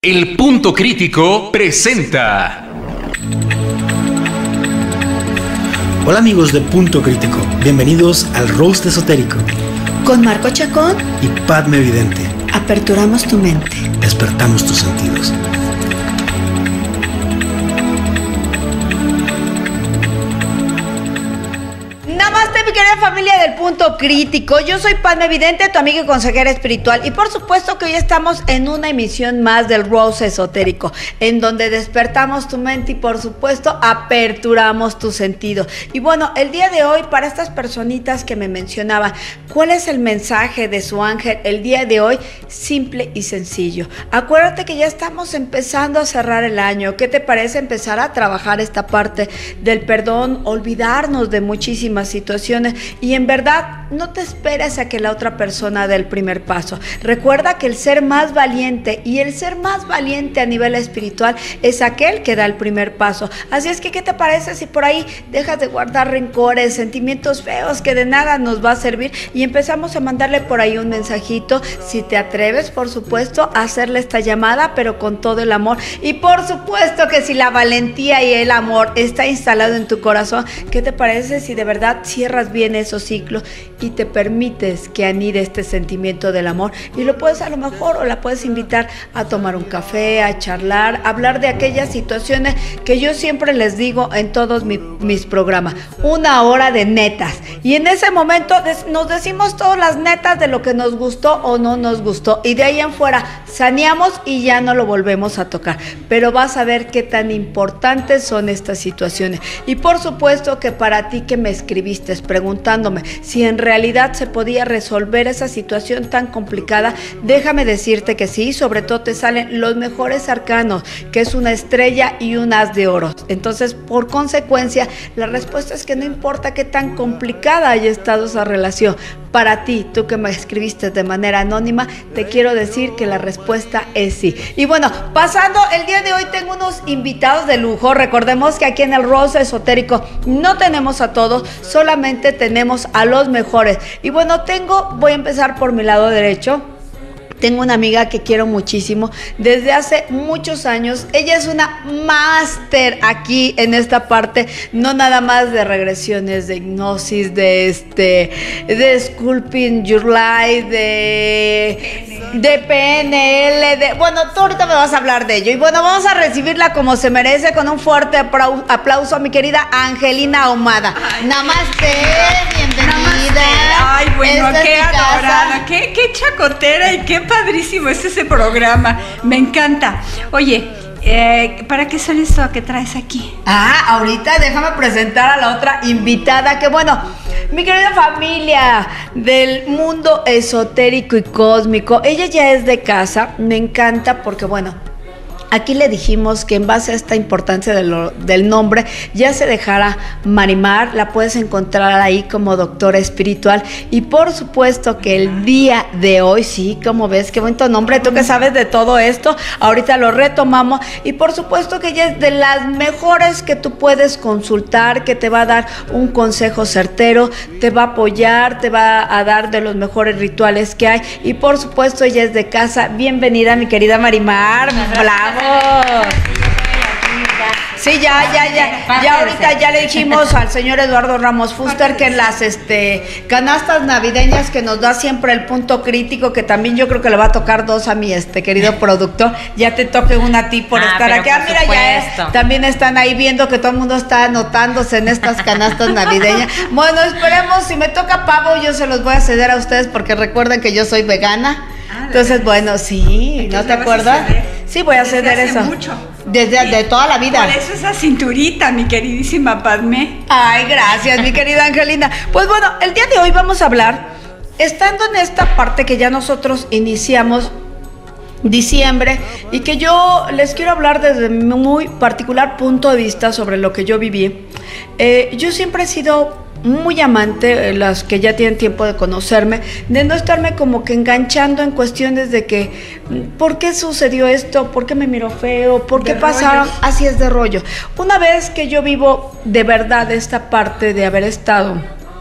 El Punto Crítico presenta. Hola amigos de Punto Crítico, bienvenidos al Roast Esotérico. Con Marco Chacón y Padme Vidente. Aperturamos tu mente. Despertamos tus sentidos. Namaste, mi querida familia del Punto Crítico. Yo soy Padme Vidente, tu amiga y consejera espiritual. Y por supuesto que hoy estamos en una emisión más del Roast Esotérico, en donde despertamos tu mente y por supuesto aperturamos tu sentido. Y bueno, el día de hoy, para estas personitas que me mencionaban, ¿cuál es el mensaje de su ángel el día de hoy? Simple y sencillo. Acuérdate que ya estamos empezando a cerrar el año. ¿Qué te parece empezar a trabajar esta parte del perdón? Olvidarnos de muchísimas situaciones y en verdad no te esperes a que la otra persona dé el primer paso. Recuerda que el ser más valiente y el ser más valiente a nivel espiritual es aquel que da el primer paso. Así es que, ¿qué te parece si por ahí dejas de guardar rencores, sentimientos feos que de nada nos va a servir y empezamos a mandarle por ahí un mensajito? Si te atreves, por supuesto, a hacerle esta llamada, pero con todo el amor. Y por supuesto que si la valentía y el amor está instalado en tu corazón, ¿qué te parece si de verdad cierras bien esos ciclos y te permites que anide este sentimiento del amor? Y lo puedes, a lo mejor, o la puedes invitar a tomar un café, a charlar, a hablar de aquellas situaciones que yo siempre les digo en todos mis programas: 1 hora de netas. Y en ese momento nos decimos todas las netas de lo que nos gustó o no nos gustó, y de ahí en fuera saneamos y ya no lo volvemos a tocar. Pero vas a ver qué tan importantes son estas situaciones. Y por supuesto que para ti que me escribiste preguntándome si en realidad se podía resolver esa situación tan complicada, déjame decirte que sí. Sobre todo te salen los mejores arcanos, que es una estrella y un as de oro. Entonces, por consecuencia, la respuesta es que no importa qué tan complicada haya estado esa relación, para ti, tú que me escribiste de manera anónima, te quiero decir que la respuesta es sí. Y bueno, pasando, el día de hoy tengo unos invitados de lujo. Recordemos que aquí en el Roast Esotérico no tenemos a todos, solamente tenemos a los mejores. Y bueno, voy a empezar por mi lado derecho. Tengo una amiga que quiero muchísimo desde hace muchos años. Ella es una máster aquí en esta parte, no nada más de regresiones, de hipnosis, de Sculpting Your Life, de PNL, bueno, tú ahorita me vas a hablar de ello. Y bueno, vamos a recibirla como se merece, con un fuerte aplauso a mi querida Angelina Ahumada. Namaste, bienvenida. Namaste. Ay, bueno, esta qué es mi adorada, casa. qué chacotera y qué padrísimo es ese programa. Me encanta. Oye, ¿para qué son esto que traes aquí? Ahorita déjame presentar a la otra invitada, que bueno, mi querida familia del mundo esotérico y cósmico, ella ya es de casa. Me encanta porque bueno, aquí le dijimos que en base a esta importancia del nombre ya se dejara Marimar. La puedes encontrar ahí como doctora espiritual. Y por supuesto que el día de hoy, sí, como ves, qué bonito nombre, tú que sabes de todo esto, ahorita lo retomamos. Y por supuesto que ella es de las mejores que tú puedes consultar, que te va a dar un consejo certero, te va a apoyar, te va a dar de los mejores rituales que hay. Y por supuesto ella es de casa. Bienvenida, mi querida Marimar. ¡Bravo! Sí, ya ahorita ya le dijimos al señor Eduardo Ramos Fuster que en las canastas navideñas que nos da siempre el Punto Crítico, que también yo creo que le va a tocar 2 a mi querido productor, ya te toque una a ti por estar aquí. Mira, también están ahí viendo que todo el mundo está anotándose en estas canastas navideñas. Bueno, esperemos, si me toca pavo, yo se los voy a ceder a ustedes, porque recuerden que yo soy vegana. Entonces, bueno, sí, ¿no te acuerdas? Sí, voy a ceder eso. Mucho. De toda la vida. Por eso esa cinturita, mi queridísima Padme. Ay, gracias, mi querida Angelina. Pues bueno, el día de hoy vamos a hablar, estando en esta parte que ya nosotros iniciamos diciembre, y que yo les quiero hablar desde mi muy particular punto de vista sobre lo que yo viví. Yo siempre he sido muy amante, las que ya tienen tiempo de conocerme, de no estarme como que enganchando en cuestiones de que ¿por qué sucedió esto? ¿Por qué me miró feo? ¿Por qué pasaron? Así es, de rollo. Una vez que yo vivo de verdad esta parte de haber estado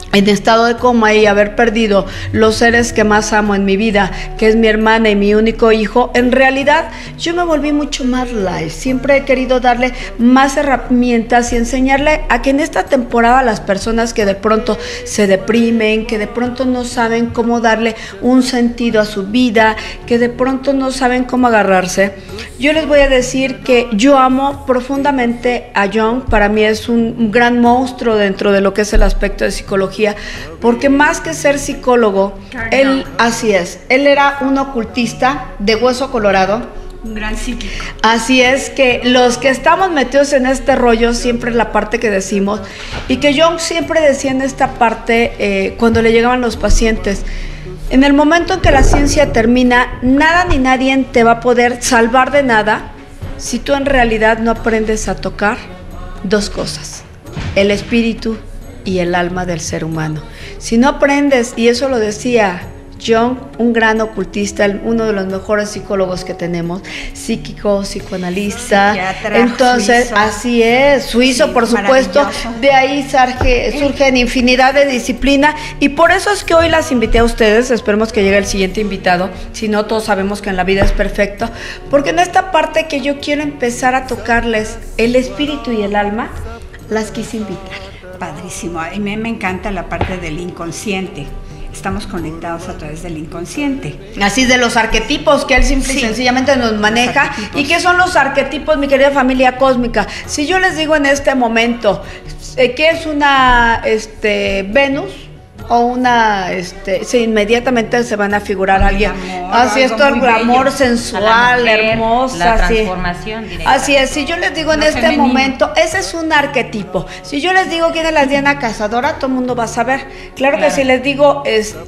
en estado de coma y haber perdido los seres que más amo en mi vida, que es mi hermana y mi único hijo, en realidad yo me volví mucho más light. Siempre he querido darle más herramientas y enseñarle a que en esta temporada las personas que de pronto se deprimen, que de pronto no saben cómo darle un sentido a su vida, que de pronto no saben cómo agarrarse, yo les voy a decir que yo amo profundamente a Jung. Para mí es un gran monstruo dentro de lo que es el aspecto de psicología, porque más que ser psicólogo, él, así es, él era un ocultista de hueso colorado. Un gran psíquico. Así es que los que estamos metidos en este rollo, siempre es la parte que decimos, y que Jung siempre decía en esta parte, cuando le llegaban los pacientes, en el momento en que la ciencia termina, nada ni nadie te va a poder salvar de nada si tú en realidad no aprendes a tocar dos cosas: el espíritu y el alma del ser humano. Si no aprendes, y eso lo decía Jung, un gran ocultista, uno de los mejores psicólogos que tenemos, psíquico, psicoanalista, entonces suizo. Así es, suizo, sí, por supuesto, de ahí surgen infinidad de disciplina, y por eso es que hoy las invité a ustedes. Esperemos que llegue el siguiente invitado, si no, todos sabemos que en la vida es perfecto, porque en esta parte que yo quiero empezar a tocarles el espíritu y el alma, las quise invitar. Padrísimo, a mí me encanta la parte del inconsciente. Estamos conectados a través del inconsciente. Así, de los arquetipos que él simple y sencillamente nos maneja. ¿Y qué son los arquetipos, mi querida familia cósmica? Si yo les digo en este momento, ¿qué es una Venus? O una, inmediatamente se van a figurar alguien. Así es, todo el amor sensual, hermosa. La transformación directa. Así es, si yo les digo en este momento, ese es un arquetipo. Si yo les digo quién es la Diana Cazadora, todo el mundo va a saber. Claro que si les digo,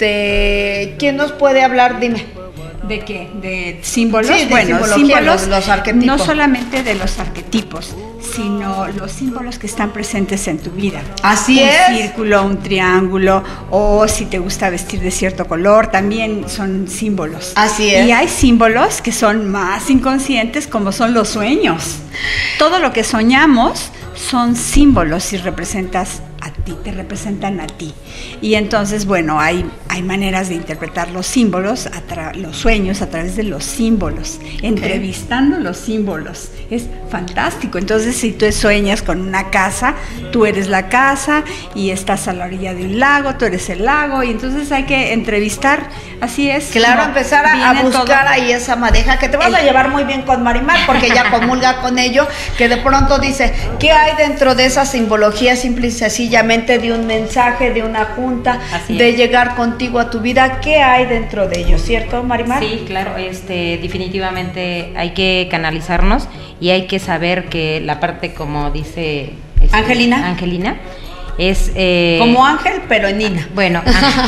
¿quién nos puede hablar? Dime. ¿De qué? ¿De símbolos? Sí, de símbolos, los arquetipos. No solamente de los arquetipos, sino los símbolos que están presentes en tu vida. Así es. Un círculo, un triángulo, o si te gusta vestir de cierto color, también son símbolos. Así es. Y hay símbolos que son más inconscientes, como son los sueños. Todo lo que soñamos son símbolos y representas a ti, te representan a ti. Y entonces, bueno, hay maneras de interpretar los símbolos, los sueños a través de los símbolos, entrevistando los símbolos. Es fantástico. Entonces, si tú sueñas con una casa, tú eres la casa y estás a la orilla de un lago, tú eres el lago, y entonces hay que entrevistar, así es. Claro, empezar a buscar ahí esa madeja, que te vas a llevar muy bien con Marimar, porque ella comulga con ello, que de pronto dice, ¿qué hay dentro de esa simbología simple y sencillamente de un mensaje, de una junta, de llegar contigo a tu vida? ¿Qué hay dentro de ello? ¿Cierto, Marimar? Sí, claro, definitivamente hay que canalizarnos y hay que saber que la parte, como dice Angelina es como ángel, pero en Nina. Bueno,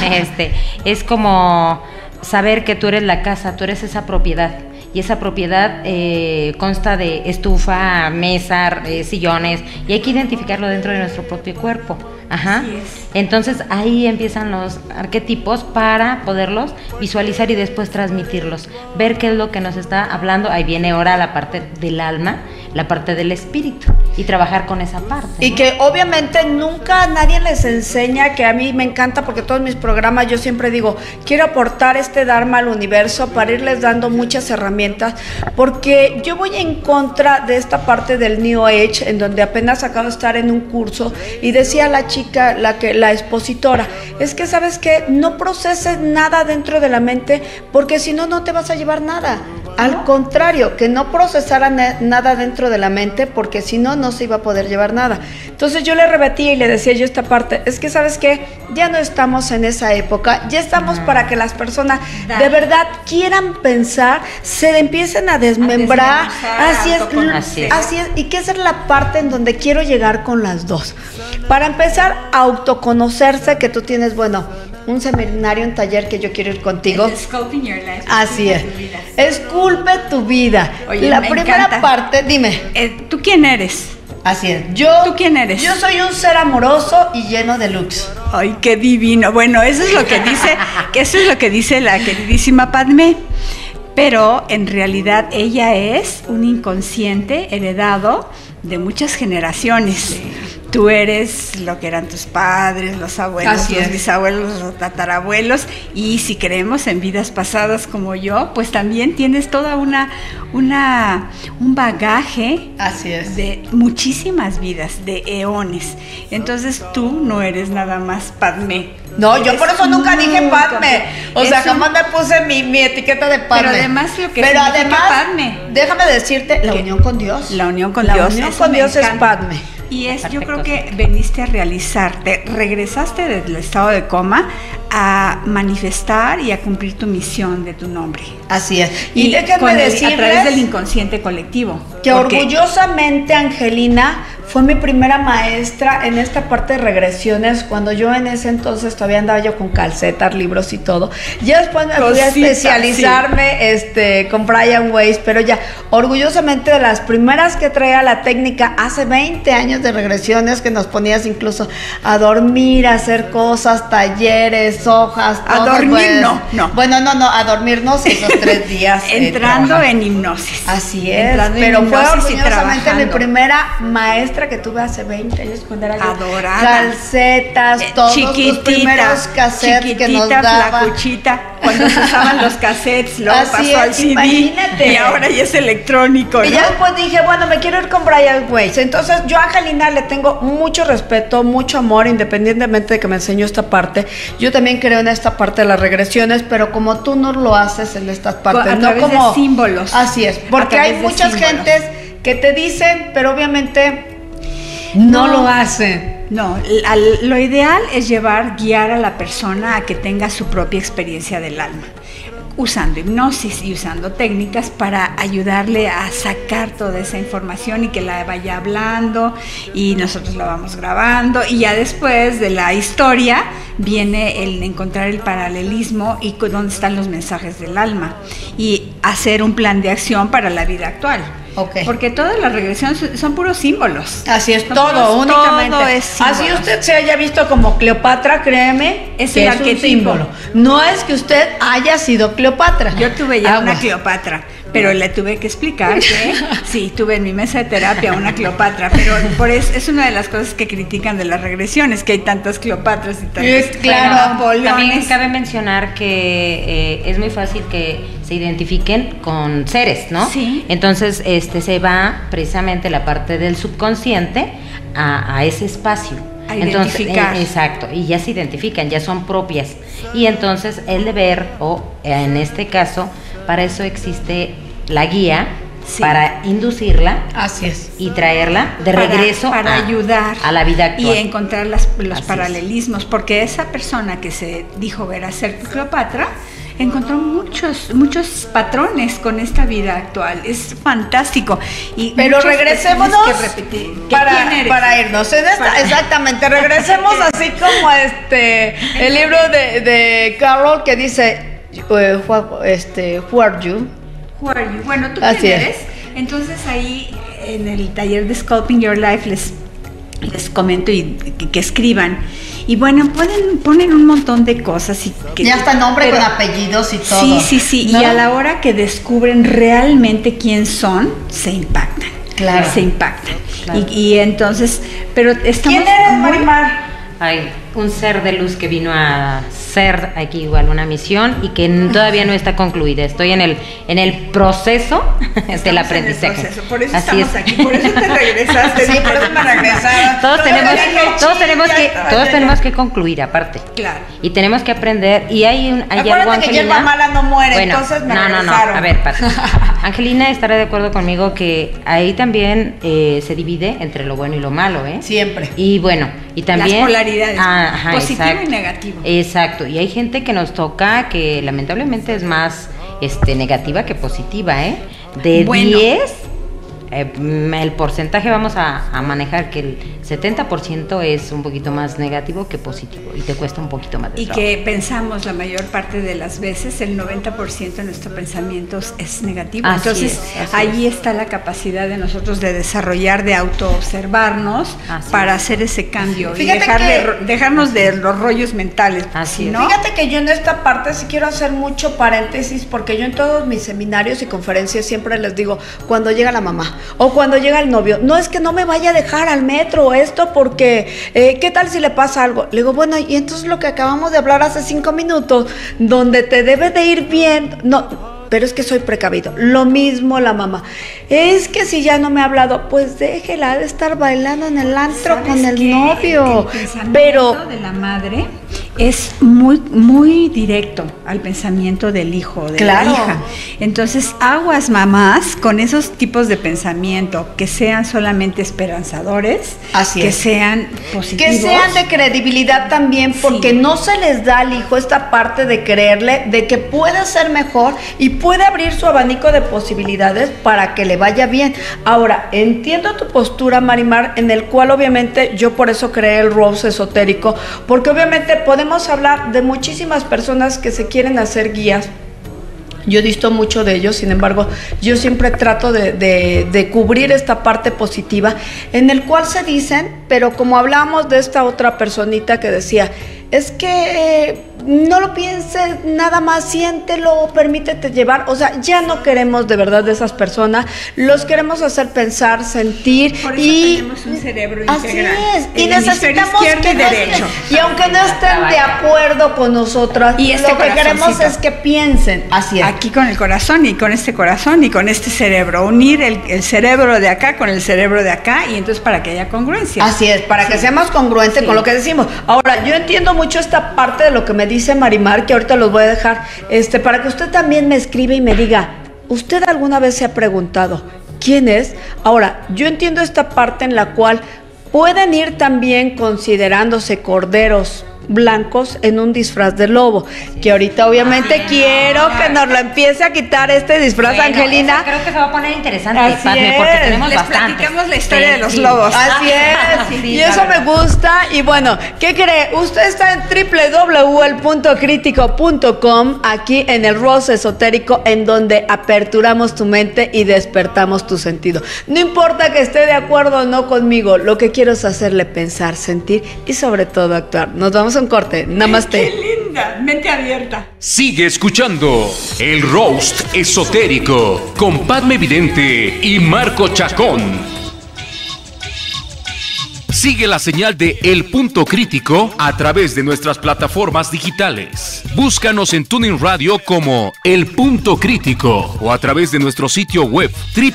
es como saber que tú eres la casa, tú eres esa propiedad. Y esa propiedad consta de estufa, mesa, sillones, y hay que identificarlo dentro de nuestro propio cuerpo. Ajá. Así es. Entonces ahí empiezan los arquetipos para poderlos visualizar y después transmitirlos, ver qué es lo que nos está hablando. Ahí viene ahora la parte del alma, la parte del espíritu, y trabajar con esa parte, ¿no? Y que obviamente nunca nadie les enseña, que a mí me encanta, porque todos mis programas yo siempre digo, quiero aportar este Dharma al universo para irles dando muchas herramientas, porque yo voy en contra de esta parte del New Age, en donde apenas acabo de estar en un curso, y decía la chica, la expositora, es que sabes que no proceses nada dentro de la mente, porque si no, no te vas a llevar nada. Al contrario, que no procesara nada dentro de la mente, porque si no, no se iba a poder llevar nada. Entonces yo le repetía y le decía yo esta parte, es que sabes que ya no estamos en esa época, ya estamos para que las personas de verdad quieran pensar, se empiecen a desmembrar. Así es, y que esa es la parte en donde quiero llegar con las dos. Para empezar a autoconocerse, que tú tienes, un seminario, un taller que yo quiero ir contigo. Sculpting Your Life. Así es. Esculpe tu vida. Oye, la primera parte, dime. ¿Tú quién eres? Así es. ¿Tú quién eres? Yo soy un ser amoroso y lleno de luz. Ay, qué divino. Bueno, eso es lo que dice la queridísima Padmé. Pero en realidad ella es un inconsciente heredado de muchas generaciones. Sí. tú eres lo que eran tus padres, los abuelos, los bisabuelos, los tatarabuelos, y si creemos en vidas pasadas como yo, pues también tienes toda un bagaje de muchísimas vidas, de eones. Entonces tú no eres nada más Padmé. No, yo por eso nunca dije Padmé. O sea, jamás me puse mi etiqueta de Padmé. Pero además lo que significa Padmé. Déjame decirte, la unión con Dios. La unión con Dios. La unión con Dios es Padmé. Y yo creo que veniste a realizarte, regresaste del estado de coma a manifestar y a cumplir tu misión de tu nombre. Así es. Y déjenme decirles, a través del inconsciente colectivo. Que orgullosamente Angelina fue mi primera maestra en esta parte de regresiones, cuando yo en ese entonces todavía andaba yo con calcetas, libros y todo. Ya después me fui a especializarme con Brian Weiss, pero ya orgullosamente de las primeras que traía la técnica hace 20 años de regresiones, que nos ponías incluso a dormir, a hacer cosas, talleres, hojas, todo. A dormir no. Bueno, no, a dormirnos esos 3 días. Entrando en hipnosis. Así es, pero fue orgullosamente mi primera maestra que tuve hace 20 años cuando era adorada. Calcetas, todos los primeros cassettes que nos daba. Flacuchita, cuando se usaban los cassettes, luego pasó al CD, imagínate. Y ahora ya es electrónico, ¿no? Y ya después dije, bueno, me quiero ir con Brian Weiss. Entonces yo a Angelina le tengo mucho respeto, mucho amor, independientemente de que me enseñó esta parte. Yo también creo en esta parte de las regresiones, pero como tú no lo haces en estas partes, a través de símbolos. Así es, porque hay muchas gentes que te dicen, pero obviamente no lo hacen. No, lo ideal es guiar a la persona a que tenga su propia experiencia del alma, usando hipnosis y usando técnicas para ayudarle a sacar toda esa información y que la vaya hablando, y nosotros la vamos grabando, y ya después de la historia viene el encontrar el paralelismo y dónde están los mensajes del alma y hacer un plan de acción para la vida actual. Okay. Porque todas las regresiones son puros símbolos. Así es, únicamente. Todo es símbolos. Así usted se haya visto como Cleopatra, créeme, es un símbolo. No es que usted haya sido Cleopatra. Yo tuve ya una Cleopatra, pero le tuve que explicar que sí, tuve en mi mesa de terapia una Cleopatra, pero es una de las cosas que critican de las regresiones, que hay tantas Cleopatras y tantas. Claro, también cabe mencionar que es muy fácil que se identifiquen con seres, ¿no? Sí. Entonces, se va precisamente la parte del subconsciente a ese espacio. A identificar. Entonces, exacto, y ya se identifican, ya son propias. Y entonces el deber, en este caso, para eso existe la guía, para inducirla. Así es. Y traerla de regreso para ayudar a la vida actual. Y encontrar los paralelismos, porque esa persona que se dijo ver a ser Cleopatra encontró muchos patrones con esta vida actual. Es fantástico. Pero regresémonos para irnos en esta, exactamente, regresemos así como el libro de Carol que dice Who are you? Who are you? Bueno, ¿tú quién eres? Entonces ahí en el taller de Sculpting Your Life les comento que escriban. Y bueno, ponen un montón de cosas. Ya hasta nombre con apellidos y todo. Sí. ¿No? Y a la hora que descubren realmente quién son, se impactan. Claro. Se impactan. Claro. Y entonces, pero estamos... ¿Quién eres, Marimar? Hay un ser de luz que vino a ser aquí igual una misión y que todavía no está concluida. Estoy en el proceso del aprendizaje. Por eso así estamos aquí, por eso te regresaste. Sí, por eso me regresaron. Todos tenemos que concluir aparte. Claro. Y tenemos que aprender. Y hay algo, Angelina, que hierba mala no muere, bueno, entonces me regresaron. No, a ver, Angelina estará de acuerdo conmigo que ahí también se divide entre lo bueno y lo malo, ¿eh? Siempre. Y bueno, y también las polaridades, positivo exacto, y negativo. Exacto, y hay gente que nos toca que lamentablemente es más negativa que positiva, ¿eh? De 10, el porcentaje vamos a manejar que el 70% es un poquito más negativo que positivo y te cuesta un poquito más de trabajo. Que pensamos la mayor parte de las veces, el 90% de nuestros pensamientos es negativo. Así entonces ahí está la capacidad de nosotros de desarrollar, de autoobservarnos para hacer ese cambio. Fíjate y dejarnos de los rollos mentales. Así ¿no? Fíjate que yo en esta parte sí quiero hacer mucho paréntesis, porque yo en todos mis seminarios y conferencias siempre les digo, cuando llega la mamá, mamá. O cuando llega el novio, no, es que no me vaya a dejar al metro esto porque, ¿qué tal si le pasa algo? Le digo, bueno, y entonces lo que acabamos de hablar hace 5 minutos, donde te debe de ir bien, no... Pero es que soy precavido. Lo mismo la mamá. Es que si ya no me ha hablado, pues déjela de estar bailando en el antro con el novio. El pensamiento pero de la madre es muy directo al pensamiento del hijo, de claro. la hija. Entonces, aguas mamás con esos tipos de pensamiento, que sean solamente esperanzadores, Así que es. sean positivos. que sean de credibilidad también, porque Sí. no se les da al hijo esta parte de creerle de que puede ser mejor y puede abrir su abanico de posibilidades para que le vaya bien. Ahora, entiendo tu postura, Marimar, en el cual obviamente yo por eso creé el Rose Esotérico, porque obviamente podemos hablar de muchísimas personas que se quieren hacer guías. Yo disto mucho de ellos, sin embargo, yo siempre trato de cubrir esta parte positiva, en el cual se dicen, pero como hablábamos de esta otra personita que decía, es que no lo pienses, nada más siéntelo, permítete llevar. O sea, ya no queremos de verdad de esas personas, los queremos hacer pensar, sentir. Por eso y tenemos un cerebro así integral. es, y El hemisferio necesitamos izquierdo que y no derecho. estén, y aunque no estén de acuerdo con nosotras, Y este lo que queremos corazoncito. es que piensen. Así es. Aquí con el corazón y con este corazón y con este cerebro, unir el cerebro de acá con el cerebro de acá, y entonces para que haya congruencia. Así es, para que Sí. sea más congruente Sí. con lo que decimos. Ahora, yo entiendo mucho esta parte de lo que me dice Marimar, que ahorita los voy a dejar, para que usted también me escriba y me diga, ¿usted alguna vez se ha preguntado quién es? Ahora, yo entiendo esta parte en la cual pueden ir también considerándose corderos blancos en un disfraz de lobo, que ahorita obviamente quiero que nos lo empiece a quitar este disfraz, Bueno, Angelina. eso creo que se va a poner interesante, Así Padme, porque es. tenemos Les bastantes. platicamos la historia de los Sí. lobos. Así es, Sí, y eso claro. me gusta. Y bueno, ¿qué cree? Usted está en www.elpuntocrítico.com, aquí en el Rose Esotérico, en donde aperturamos tu mente y despertamos tu sentido. No importa que esté de acuerdo o no conmigo, lo que quiero es hacerle pensar, sentir y sobre todo actuar. Nos vamos a un corte. Namaste. ¡Qué linda! Mente abierta. Sigue escuchando el Roast Esotérico con Padme Vidente y Marco Chacón. Sigue la señal de El Punto Crítico a través de nuestras plataformas digitales. Búscanos en TuneIn Radio como El Punto Crítico o a través de nuestro sitio web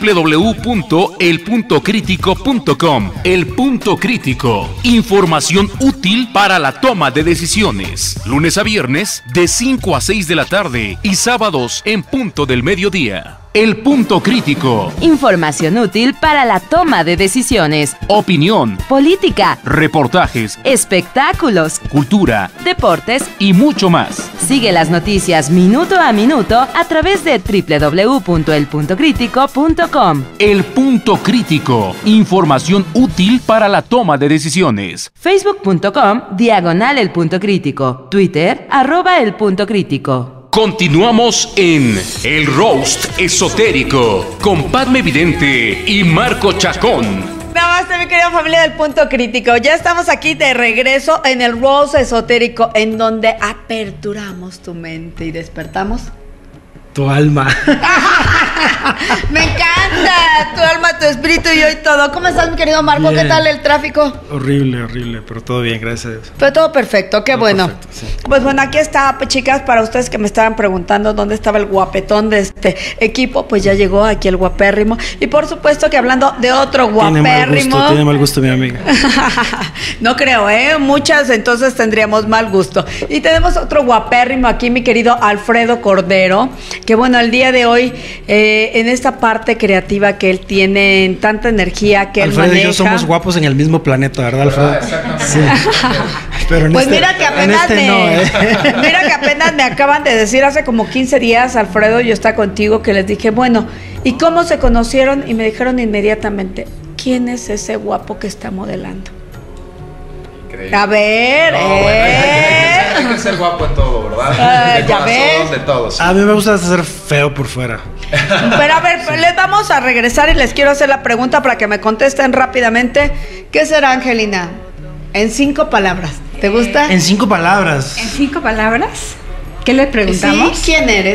www.elpuntocrítico.com. El Punto Crítico. Información útil para la toma de decisiones. Lunes a viernes de 5 a 6 de la tarde y sábados en punto del mediodía. El Punto Crítico. Información útil para la toma de decisiones. Opinión, Política, reportajes, espectáculos, cultura deportes. y mucho más. Sigue las noticias minuto a minuto a través de www.elpuntocrítico.com. El Punto Crítico. Información útil para la toma de decisiones. Facebook.com/El Punto Crítico. Twitter @El Punto Crítico. Continuamos en El Roast Esotérico con Padme Vidente y Marco Chacón. Namaste, mi querida familia del Punto Crítico. Ya estamos aquí de regreso en el Rose Esotérico, en donde aperturamos tu mente y despertamos Tu alma. Me encanta tu alma, tu espíritu y hoy todo. ¿Cómo estás, mi querido Marco? Bien. ¿Qué tal el tráfico? Horrible, pero todo bien, gracias a Dios. Fue todo perfecto, qué Todo bueno. perfecto, sí. Pues bueno, aquí está, pues, chicas, para ustedes que me estaban preguntando dónde estaba el guapetón de este equipo, pues ya llegó aquí el guapérrimo. Y por supuesto que hablando de otro guapérrimo. Tiene mal gusto mi amiga. No creo, ¿eh? Muchas entonces tendríamos mal gusto. Y tenemos otro guapérrimo aquí, mi querido Alfredo Cordero, que bueno, el día de hoy, en esta parte creativa que él tiene, en tanta energía que Alfredo él y maneja. yo somos guapos en el mismo planeta, ¿verdad, Alfredo? Sí. Pero en Pues este- mira que en apenas este no, mira que apenas me acaban de decir hace como 15 días, Alfredo, yo está contigo, que les dije, bueno, ¿y cómo se conocieron? Y me dijeron inmediatamente, ¿quién es ese guapo que está modelando? A ver, Hay que ser guapo en todo, ¿verdad? De ya corazón, ves. de todos. A mí me gusta ser feo por fuera. Pero a ver, les vamos a regresar y les quiero hacer la pregunta para que me contesten rápidamente. ¿Qué será, Angelina? En 5 palabras. ¿Te gusta? En 5 palabras. En 5 palabras, ¿qué le preguntamos? Sí, ¿quién eres?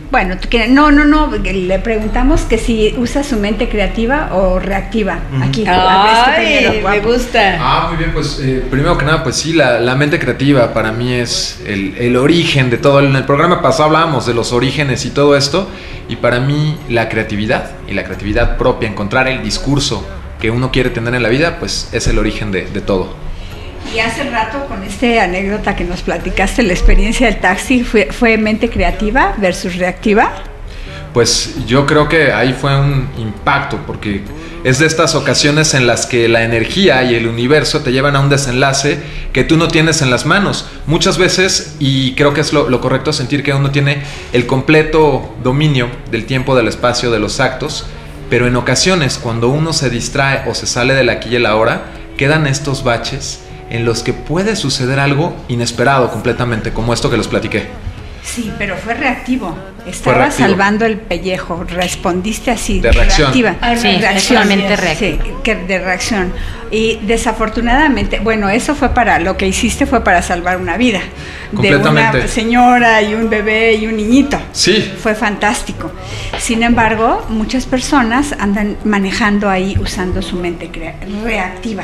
Bueno, no, le preguntamos que si usa su mente creativa o reactiva. Aquí. Ay, me gusta. Muy bien, pues primero que nada, pues sí, la mente creativa para mí es el origen de todo. En el programa pasado hablábamos de los orígenes y todo esto, y para mí la creatividad y la creatividad propia, encontrar el discurso que uno quiere tener en la vida, pues es el origen de todo. Y hace rato con esta anécdota que nos platicaste, la experiencia del taxi, ¿fue mente creativa versus reactiva? Pues yo creo que ahí fue un impacto, porque es de estas ocasiones en las que la energía y el universo te llevan a un desenlace que tú no tienes en las manos. Muchas veces, y creo que es lo correcto sentir que uno tiene el completo dominio del tiempo, del espacio, de los actos, pero en ocasiones cuando uno se distrae o se sale del aquí y el ahora, quedan estos baches en los que puede suceder algo inesperado completamente, como esto que les platiqué. Sí, pero fue reactivo. Estaba salvando el pellejo, respondiste así. De reacción. Reactiva. Sí, solamente reactiva. Sí, de reacción. Y desafortunadamente, bueno, eso fue lo que hiciste fue para salvar una vida. De una señora y un bebé y un niñito. Sí. Fue fantástico. Sin embargo, muchas personas andan manejando ahí usando su mente reactiva.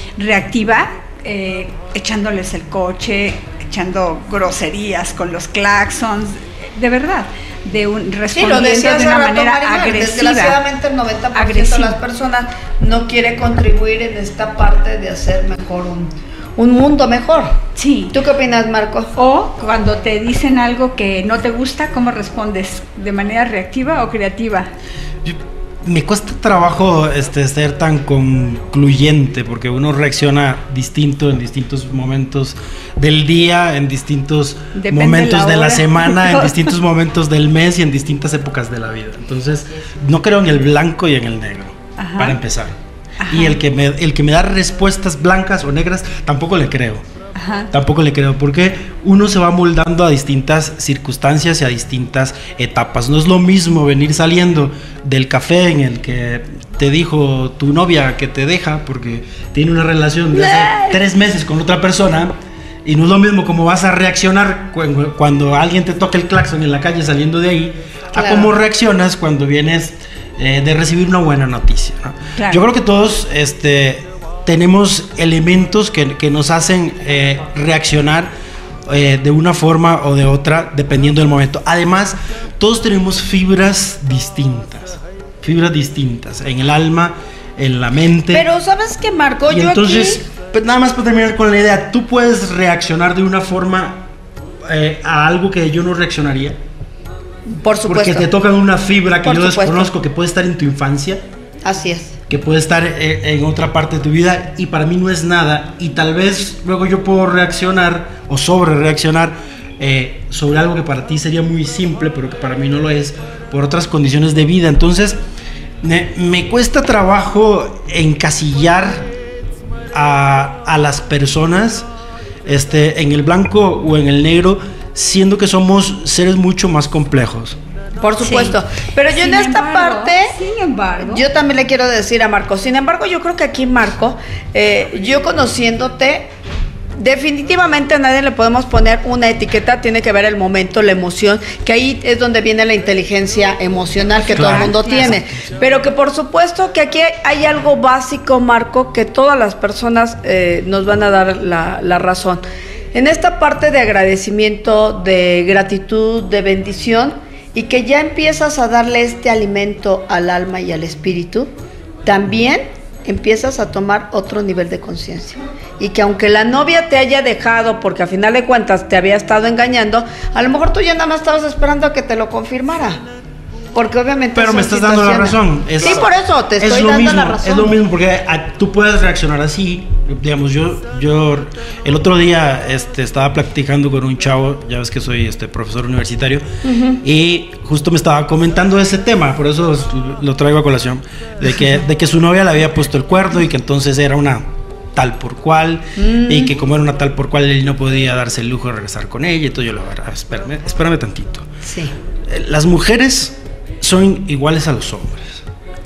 Echándoles el coche, echando groserías con los claxons, de verdad, respondiendo de una manera agresiva. Desgraciadamente el 90% de las personas no quiere contribuir en esta parte de hacer mejor un mundo mejor. Sí. ¿Tú qué opinas, Marcos? O cuando te dicen algo que no te gusta, ¿cómo respondes? ¿De manera reactiva o creativa? Me cuesta trabajo ser tan concluyente, porque uno reacciona distinto en distintos momentos del día, en distintos momentos de la semana, en distintos momentos del mes y en distintas épocas de la vida. Entonces, no creo en el blanco y en el negro, para empezar. Ajá. Y el que me da respuestas blancas o negras, tampoco le creo. Ajá. Tampoco le creo, porque uno se va moldando a distintas circunstancias y a distintas etapas. No es lo mismo venir saliendo del café en el que te dijo tu novia que te deja porque tiene una relación de hace 3 meses con otra persona, y no es lo mismo cómo vas a reaccionar cuando alguien te toca el claxon en la calle saliendo de ahí, claro, a cómo reaccionas cuando vienes de recibir una buena noticia, ¿no? Claro. Yo creo que todos tenemos elementos que nos hacen reaccionar de una forma o de otra dependiendo del momento. Además, todos tenemos fibras distintas en el alma, en la mente. Pero ¿sabes qué, Marco? Y entonces, pues nada más para terminar con la idea, tú puedes reaccionar de una forma a algo que yo no reaccionaría. Por supuesto. Porque te tocan una fibra que yo desconozco, que puede estar en tu infancia. Así es. Que puede estar en otra parte de tu vida y para mí no es nada, y tal vez luego yo puedo reaccionar o sobre reaccionar sobre algo que para ti sería muy simple pero que para mí no lo es por otras condiciones de vida. Entonces me cuesta trabajo encasillar a las personas en el blanco o en el negro, siendo que somos seres mucho más complejos. Por supuesto, sí. Pero yo sin embargo, yo también le quiero decir a Marco, sin embargo, yo creo que aquí, Marco, yo conociéndote, definitivamente a nadie le podemos poner una etiqueta, tiene que ver el momento, la emoción, que ahí es donde viene la inteligencia emocional que todo el mundo tiene, pero que por supuesto que aquí hay algo básico, Marco, que todas las personas nos van a dar la razón. En esta parte de agradecimiento, de gratitud, de bendición, y que ya empiezas a darle este alimento al alma y al espíritu, también empiezas a tomar otro nivel de conciencia. Y que aunque la novia te haya dejado, porque a final de cuentas te había estado engañando, a lo mejor tú ya nada más estabas esperando a que te lo confirmara. Porque obviamente... Pero me estás dando la razón. Sí, por eso te estoy dando la razón. Es lo mismo, porque tú puedes reaccionar así. Digamos, yo el otro día estaba platicando con un chavo, ya ves que soy profesor universitario, y justo me estaba comentando ese tema, por eso lo traigo a colación, de que su novia le había puesto el cuerno y que entonces era una tal por cual, y que como era una tal por cual él no podía darse el lujo de regresar con ella. Entonces yo le dije, espérame tantito. Sí. Las mujeres son iguales a los hombres.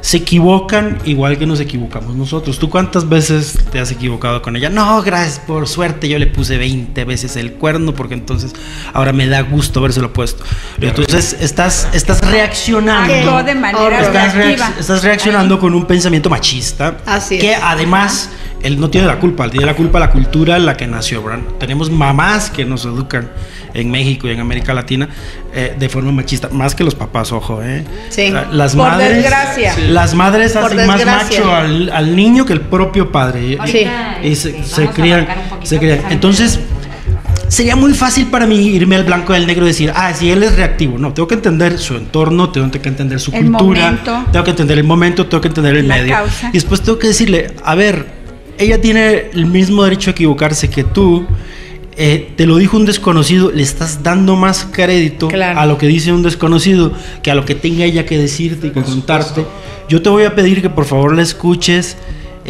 se equivocan igual que nos equivocamos nosotros. ¿Tú cuántas veces te has equivocado con ella? No, gracias, por suerte yo le puse 20 veces el cuerno porque entonces ahora me da gusto habérselo puesto. Entonces estás reaccionando de manera reactiva. Estás reaccionando con un pensamiento machista. Así que es. además él no tiene la culpa, tiene la culpa la cultura en la que nació. ¿Verdad? Tenemos mamás que nos educan en México y en América Latina de forma machista, más que los papás, ojo, Sí. Las Por madres, desgracia. las madres Por hacen más desgracia. macho al niño que el propio padre. Sí. Y se crían. Entonces, sería muy fácil para mí irme al blanco del negro y decir, si él es reactivo. No, tengo que entender su entorno, tengo que entender su cultura, momento. tengo que entender el momento, tengo que entender el La medio. causa. Y después tengo que decirle, a ver, ella tiene el mismo derecho a equivocarse que tú. Te lo dijo un desconocido, le estás dando más crédito Claro. a lo que dice un desconocido que a lo que tenga ella que decirte y que contarte. Yo te voy a pedir que por favor la escuches.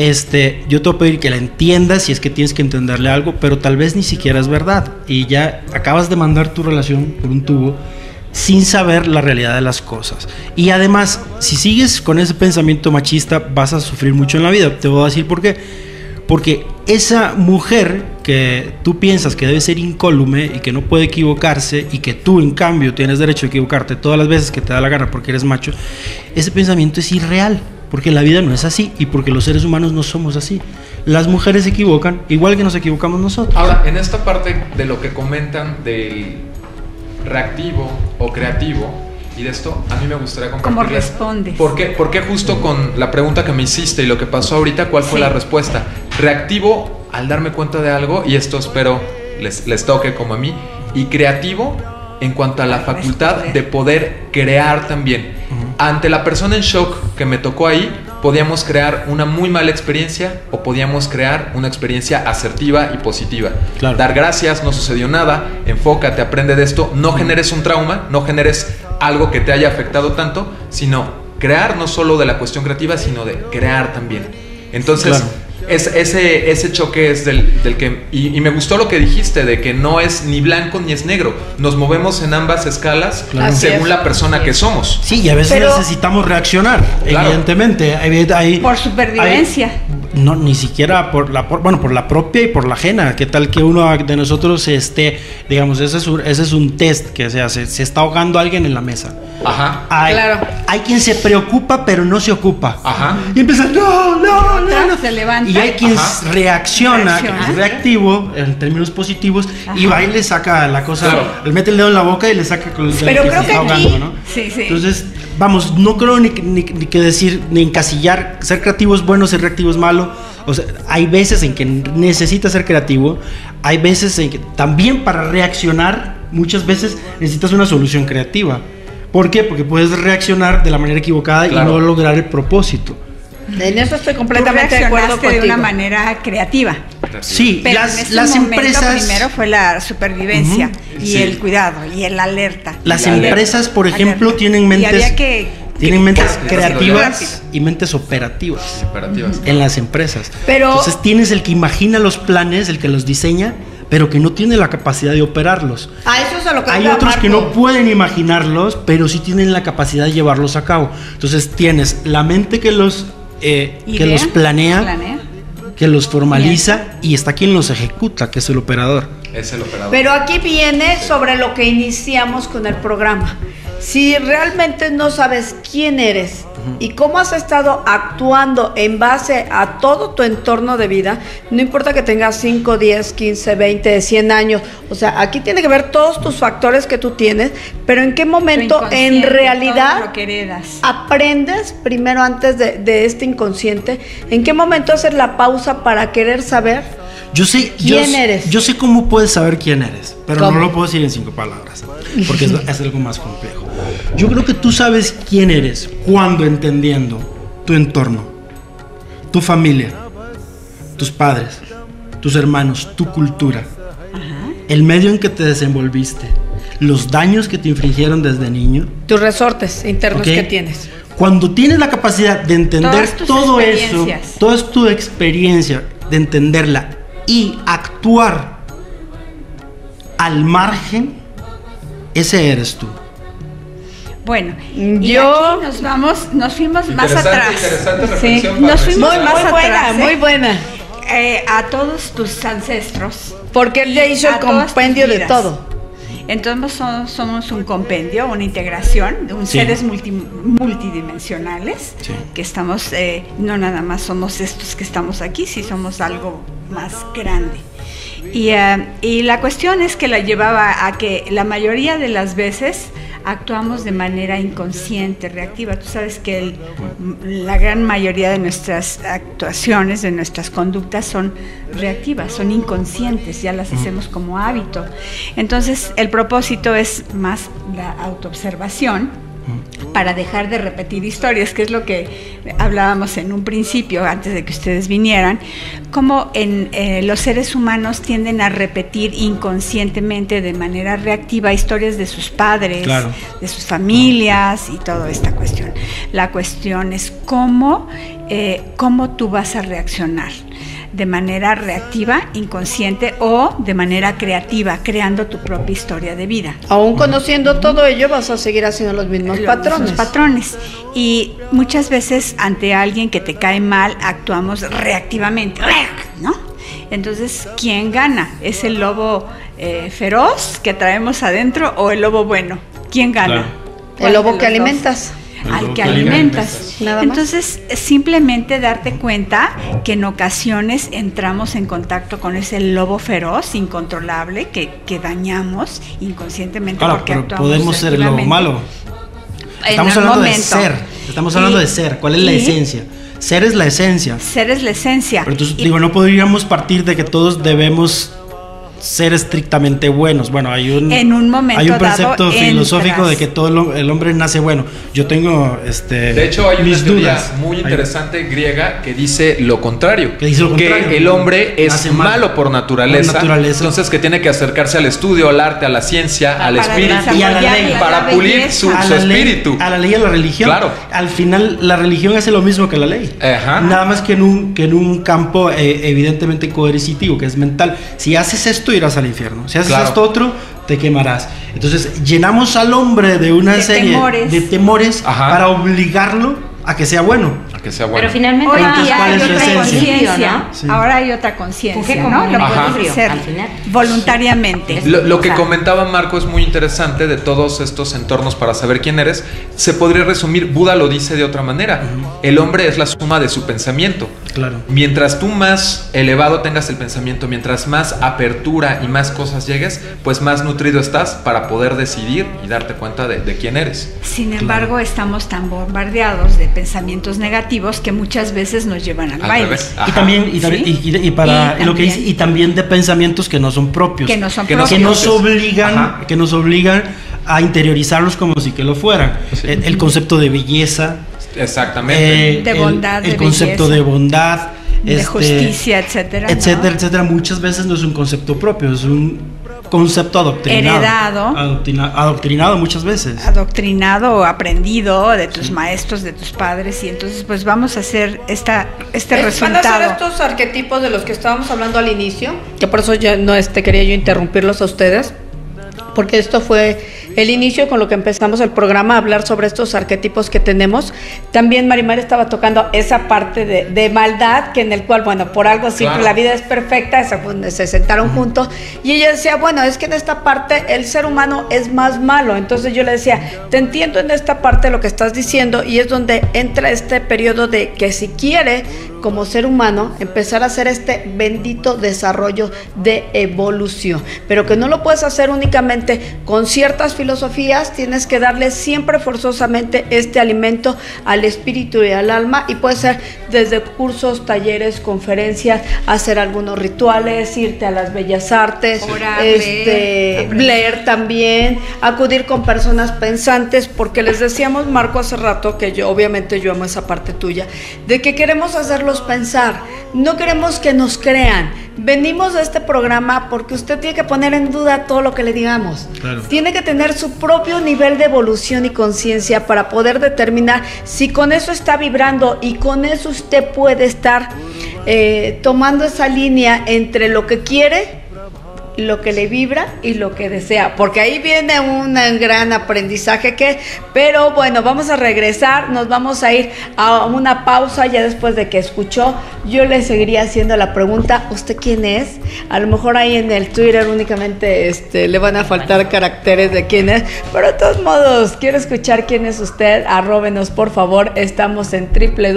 Yo te voy a pedir que la entiendas si es que tienes que entenderle algo, pero tal vez ni siquiera es verdad. Y ya acabas de mandar tu relación por un tubo sin saber la realidad de las cosas. Y además, si sigues con ese pensamiento machista, vas a sufrir mucho en la vida. Te voy a decir por qué. Porque esa mujer que tú piensas que debe ser incólume y que no puede equivocarse y que tú en cambio tienes derecho a equivocarte todas las veces que te da la gana porque eres macho, ese pensamiento es irreal, porque la vida no es así y porque los seres humanos no somos así. Las mujeres se equivocan igual que nos equivocamos nosotros. Ahora, en esta parte de lo que comentan del reactivo o creativo y de esto, a mí me gustaría compartirles. ¿Cómo respondes? ¿Por qué justo con la pregunta que me hiciste y lo que pasó ahorita, cuál fue la respuesta? Reactivo al darme cuenta de algo, y esto espero les toque como a mí, y creativo en cuanto a la facultad de poder crear también. Ante la persona en shock que me tocó ahí, podíamos crear una muy mala experiencia o podíamos crear una experiencia asertiva y positiva. Claro. Dar gracias, no sucedió nada, enfócate, aprende de esto, no generes un trauma, no generes algo que te haya afectado tanto, sino crear no solo de la cuestión creativa, sino de crear también. Entonces, claro. Ese choque es del que... Y me gustó lo que dijiste, de que no es ni blanco ni es negro. Nos movemos en ambas escalas, Claro. según la persona que somos. Sí, y a veces necesitamos reaccionar, Claro. evidentemente. Por supervivencia. No, ni siquiera por la propia y por la ajena. ¿Qué tal que uno de nosotros digamos, ese es un test que se hace? Se está ahogando alguien en la mesa. Ajá. Hay quien se preocupa pero no se ocupa. Ajá. Y empieza, no. Se levanta. Y hay quien reacciona, que Reacciona. es reactivo en términos positivos, y va y le saca la cosa, Claro. le mete el dedo en la boca y le saca con el dedo Pero que creo se que está aquí- ahogando, ¿no? Sí. Entonces, vamos, no creo ni que decir, ni encasillar, ser creativo es bueno, ser reactivo es malo. O sea, hay veces en que necesitas ser creativo, hay veces en que también para reaccionar, muchas veces necesitas una solución creativa. ¿Por qué? Porque puedes reaccionar de la manera equivocada Claro. y no lograr el propósito. En eso estoy Tú completamente de acuerdo reaccionaste contigo. de una manera creativa. Sí, Pero en ese las momento empresas... primero fue la supervivencia y Sí. el cuidado y el alerta. Las Y la empresas, por ejemplo, alerta. tienen Y mentes, había que creativas rápido. y mentes operativas Imperativas. en las empresas. Pero- Entonces tienes el que imagina los planes, el que los diseña, pero que no tiene la capacidad de operarlos. Eso es a lo que Hay iba otros que Marco. no pueden imaginarlos, pero sí tienen la capacidad de llevarlos a cabo. Entonces tienes la mente que los planea, que los formaliza, y está quien los ejecuta, que es el operador. Es el operador. Pero aquí viene sobre lo que iniciamos con el programa. Si realmente no sabes quién eres y cómo has estado actuando en base a todo tu entorno de vida, no importa que tengas 5, 10, 15, 20, 100 años, o sea, aquí tiene que ver todos tus factores que tú tienes, pero en qué momento en realidad lo que heredas. aprendes primero antes de este inconsciente, en qué momento hacer la pausa para querer saber Yo sé ¿Quién eres? Yo sé cómo puedes saber quién eres, pero ¿Cómo? no lo puedo decir en 5 palabras, porque es algo más complejo. Yo creo que tú sabes quién eres cuando entendiendo tu entorno, tu familia, tus padres, tus hermanos, tu cultura, el medio en que te desenvolviste, los daños que te infligieron desde niño. tus resortes internos ¿Ok? que tienes. Cuando tienes la capacidad de entender Todas tus todo eso, experiencias. toda es tu experiencia, de entenderla y actuar al margen, ese eres tú. Bueno, y aquí nos fuimos más atrás. Interesante Sí, reflexión. nos fuimos más Muy buena, atrás. muy buena. A todos tus ancestros. Porque él ya hizo el A todas tus compendio de vidas. todo. Entonces somos un compendio, una integración de Sí. seres multidimensionales, Sí. que estamos, no nada más somos estos que estamos aquí, sí somos algo más grande. Y la cuestión es que la llevaba a que la mayoría de las veces actuamos de manera inconsciente, reactiva. Tú sabes que la gran mayoría de nuestras actuaciones, de nuestras conductas son reactivas, son inconscientes, ya las hacemos como hábito. Entonces, el propósito es más la autoobservación para dejar de repetir historias, que es lo que hablábamos en un principio, antes de que ustedes vinieran, como los seres humanos tienden a repetir inconscientemente, de manera reactiva, historias de sus padres, Claro. de sus familias y toda esta cuestión. La cuestión es cómo tú vas a reaccionar, de manera reactiva, inconsciente, o de manera creativa, creando tu propia historia de vida. Aún conociendo todo ello, vas a seguir haciendo los mismos patrones. Los patrones. Y muchas veces ante alguien que te cae mal, actuamos reactivamente, ¿no? Entonces, ¿quién gana? ¿Es el lobo feroz que traemos adentro o el lobo bueno? ¿Quién gana? Claro. El lobo ¿Cuál que de los dos? alimentas. Al que alimentas. Nada más. Entonces, simplemente darte cuenta que en ocasiones entramos en contacto con ese lobo feroz, incontrolable, que dañamos inconscientemente, Claro, porque pero actuamos podemos ser el lobo reactivamente. malo. En Estamos el hablando de momento. ser. Estamos hablando de ser. ¿Cuál es la esencia? Ser es la esencia. Ser es la esencia. Pero entonces, digo, no podríamos partir de que todos debemos ser estrictamente buenos. Bueno, En un momento hay un precepto dado filosófico entras. de que todo el hombre nace bueno. Yo tengo De hecho, hay una mis teoría dudas. muy interesante griega que dice lo contrario. Que dice lo contrario. Que el hombre es Nace malo. malo por naturaleza, Por naturaleza. entonces que tiene que acercarse al estudio, al arte, a la ciencia, al Para espíritu, y a la ley. para pulir su a la ley, espíritu. a la ley y a la religión. Claro. Al final, la religión hace lo mismo que la ley. Ajá. Nada más que en un campo evidentemente coercitivo, que es mental. Si haces esto, irás al infierno. Si haces Claro. esto otro, te quemarás. Entonces, llenamos al hombre de una De serie temores. de temores Ajá. para obligarlo a que sea bueno. A que sea bueno. Pero finalmente Hoy Entonces, día ¿cuál hay es su otra esencia? conciencia, ¿no? Sí. ahora hay otra conciencia, Funge como ¿no? un Lo equilibrio, puedes hacer al final. voluntariamente. Lo que Exacto. comentaba Marco es muy interesante de todos estos entornos para saber quién eres. Se podría resumir, Buda lo dice de otra manera. El hombre es la suma de su pensamiento. Claro. Mientras tú más elevado tengas el pensamiento, mientras más apertura y más cosas llegues, pues más nutrido estás para poder decidir y darte cuenta de quién eres. Sin embargo, estamos tan bombardeados de pensamientos negativos que muchas veces nos llevan al Al baile. revés. Y Ajá. también, ¿Sí? y para Y lo que dice, también. y también de pensamientos que no son propios. Que no son Que no que propios. nos obligan, Ajá. que nos obligan a interiorizarlos como si que lo fueran. Sí. El concepto de belleza, Exactamente. De bondad, el de concepto belleza, de bondad, de justicia, etcétera, ¿no? etcétera, etcétera. Muchas veces no es un concepto propio, es un concepto adoctrinado. Heredado. Adoctrinado muchas veces. Adoctrinado o aprendido de tus maestros, de tus padres, y entonces pues vamos a hacer este Van a ser resultado. estos arquetipos de los que estábamos hablando al inicio, que por eso ya no quería yo interrumpirlos a ustedes, porque esto fue el inicio con lo que empezamos el programa, a hablar sobre estos arquetipos que tenemos. También Marimar estaba tocando esa parte de maldad, que en el cual, bueno, por algo siempre Claro. la vida es perfecta, se sentaron juntos, y ella decía, bueno, es que en esta parte el ser humano es más malo. Entonces yo le decía, te entiendo en esta parte lo que estás diciendo, y es donde entra este periodo de que si quiere, como ser humano, empezar a hacer este bendito desarrollo de evolución, pero que no lo puedes hacer únicamente con ciertas filosofías, tienes que darle siempre forzosamente este alimento al espíritu y al alma, y puede ser desde cursos, talleres, conferencias, hacer algunos rituales, irte a las bellas artes, Orar, leer también, acudir con personas pensantes, porque les decíamos, Marco, hace rato, que yo obviamente yo amo esa parte tuya, de que queremos hacerlos pensar, no queremos que nos crean. Venimos a este programa porque usted tiene que poner en duda todo lo que le digamos. Claro. Tiene que tener su propio nivel de evolución y conciencia para poder determinar si con eso está vibrando, y con eso usted puede estar tomando esa línea entre lo que quiere lo que le vibra y lo que desea, porque ahí viene un gran aprendizaje pero bueno, vamos a regresar, nos vamos a ir a una pausa ya después de que escuchó. Yo le seguiría haciendo la pregunta, ¿usted quién es? A lo mejor ahí en el Twitter únicamente le van a faltar caracteres de quién es, pero de todos modos, quiero escuchar quién es usted, arróbenos por favor, estamos en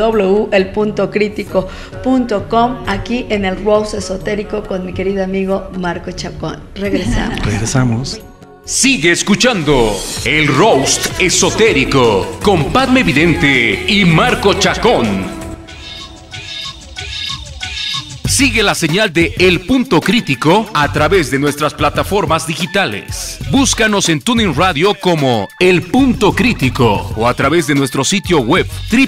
www.elpuntocritico.com, aquí en el Rose Esotérico con mi querido amigo Marco Chacón. Regresamos. Sigue escuchando el Roast Esotérico con Padme Vidente y Marco Chacón. Sigue la señal de El Punto Crítico a través de nuestras plataformas digitales. Búscanos en TuneIn Radio como El Punto Crítico o a través de nuestro sitio web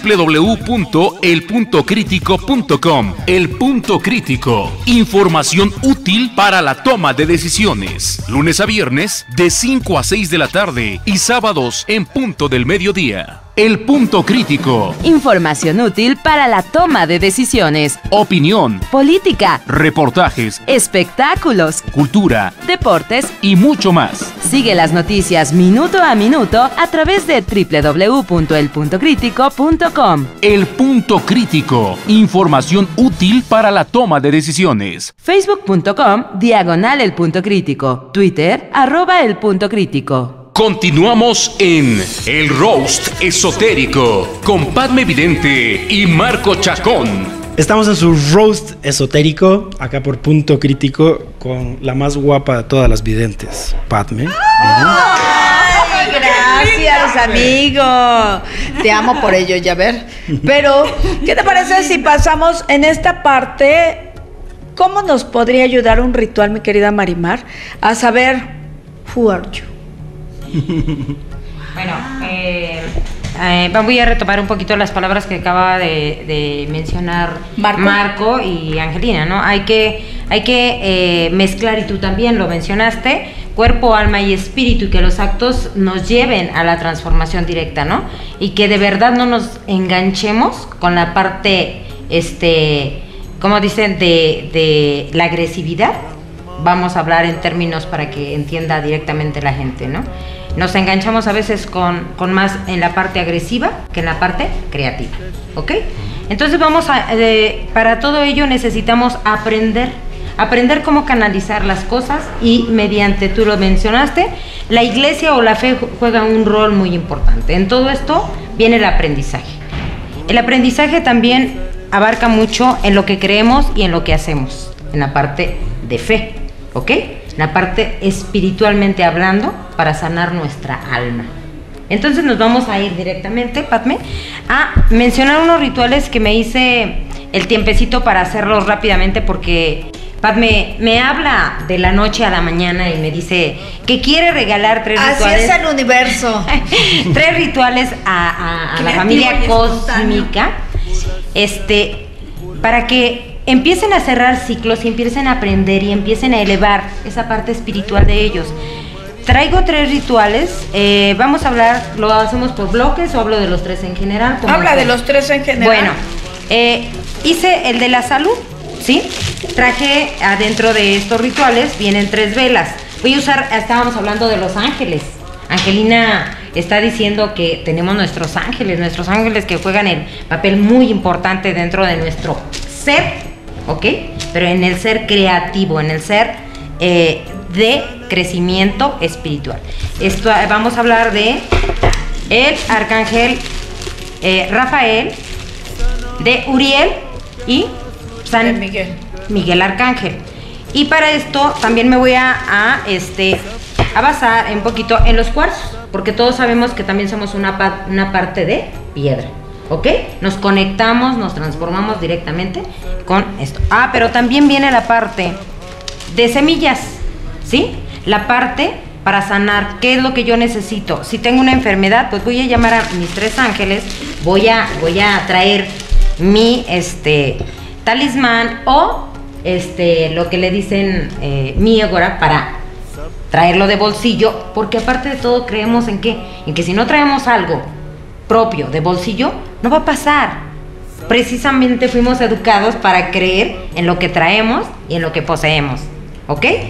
www.elpuntocritico.com. El Punto Crítico, información útil para la toma de decisiones. Lunes a viernes de 5 a 6 de la tarde y sábados en punto del mediodía. El Punto Crítico. Información útil para la toma de decisiones. Opinión, Política, reportajes, espectáculos, cultura deportes. y mucho más. Sigue las noticias minuto a minuto a través de www.elpuntocritico.com. El Punto Crítico, información útil para la toma de decisiones. Facebook.com/El Punto Crítico. Twitter @El Punto Crítico. Continuamos en El Roast Esotérico con Padme Vidente y Marco Chacón. Estamos en su roast esotérico, acá por Punto Crítico, con la más guapa de todas las videntes, Padme. Ay, gracias, amigo. Te amo por ello, ya ver. Pero, ¿qué te parece si pasamos en esta parte? ¿Cómo nos podría ayudar un ritual, mi querida Marimar, a saber who are you? Bueno, voy a retomar un poquito las palabras que acaba de mencionar Marco y Angelina, ¿no? Hay que mezclar, y tú también lo mencionaste, cuerpo, alma y espíritu, y que los actos nos lleven a la transformación directa, ¿no? Y que de verdad no nos enganchemos con la parte, como dicen, de la agresividad. Vamos a hablar en términos para que entienda directamente la gente, ¿no? Nos enganchamos a veces con más en la parte agresiva que en la parte creativa, ¿ok? Entonces para todo ello necesitamos aprender cómo canalizar las cosas, y mediante, tú lo mencionaste, la iglesia o la fe juega un rol muy importante. En todo esto viene el aprendizaje. El aprendizaje también abarca mucho en lo que creemos y en lo que hacemos, en la parte de fe, ¿ok? La parte espiritualmente hablando, para sanar nuestra alma. Entonces nos vamos a ir directamente, Padme, a mencionar unos rituales que me hice el tiempecito para hacerlos rápidamente, porque Padme me habla de la noche a la mañana y me dice que quiere regalar 3 rituales. Así es el universo. 3 rituales a la familia cósmica, para que empiecen a cerrar ciclos y empiecen a aprender y empiecen a elevar esa parte espiritual de ellos. Traigo 3 rituales, vamos a hablar, ¿lo hacemos por bloques o hablo de los 3 en general? Habla de los 3 en general. Bueno, hice el de la salud, ¿sí? Traje adentro de estos rituales, vienen 3 velas. Voy a usar, estábamos hablando de los ángeles. Angelina está diciendo que tenemos nuestros ángeles que juegan el papel muy importante dentro de nuestro ser, ¿ok? Pero en el ser creativo, en el ser de crecimiento espiritual. Vamos a hablar de el arcángel Rafael, de Uriel y San Miguel Arcángel. Y para esto también me voy a basar un poquito en los cuarzos, porque todos sabemos que también somos una parte de piedra, ¿ok? Nos conectamos, nos transformamos directamente con esto. Pero también viene la parte de semillas, ¿sí? La parte para sanar. ¿Qué es lo que yo necesito? Si tengo una enfermedad, pues voy a llamar a mis 3 ángeles, voy a traer mi talismán o lo que le dicen mi égora, para traerlo de bolsillo, porque aparte de todo creemos en que si no traemos algo propio de bolsillo, no va a pasar. Precisamente fuimos educados para creer en lo que traemos y en lo que poseemos, ¿ok?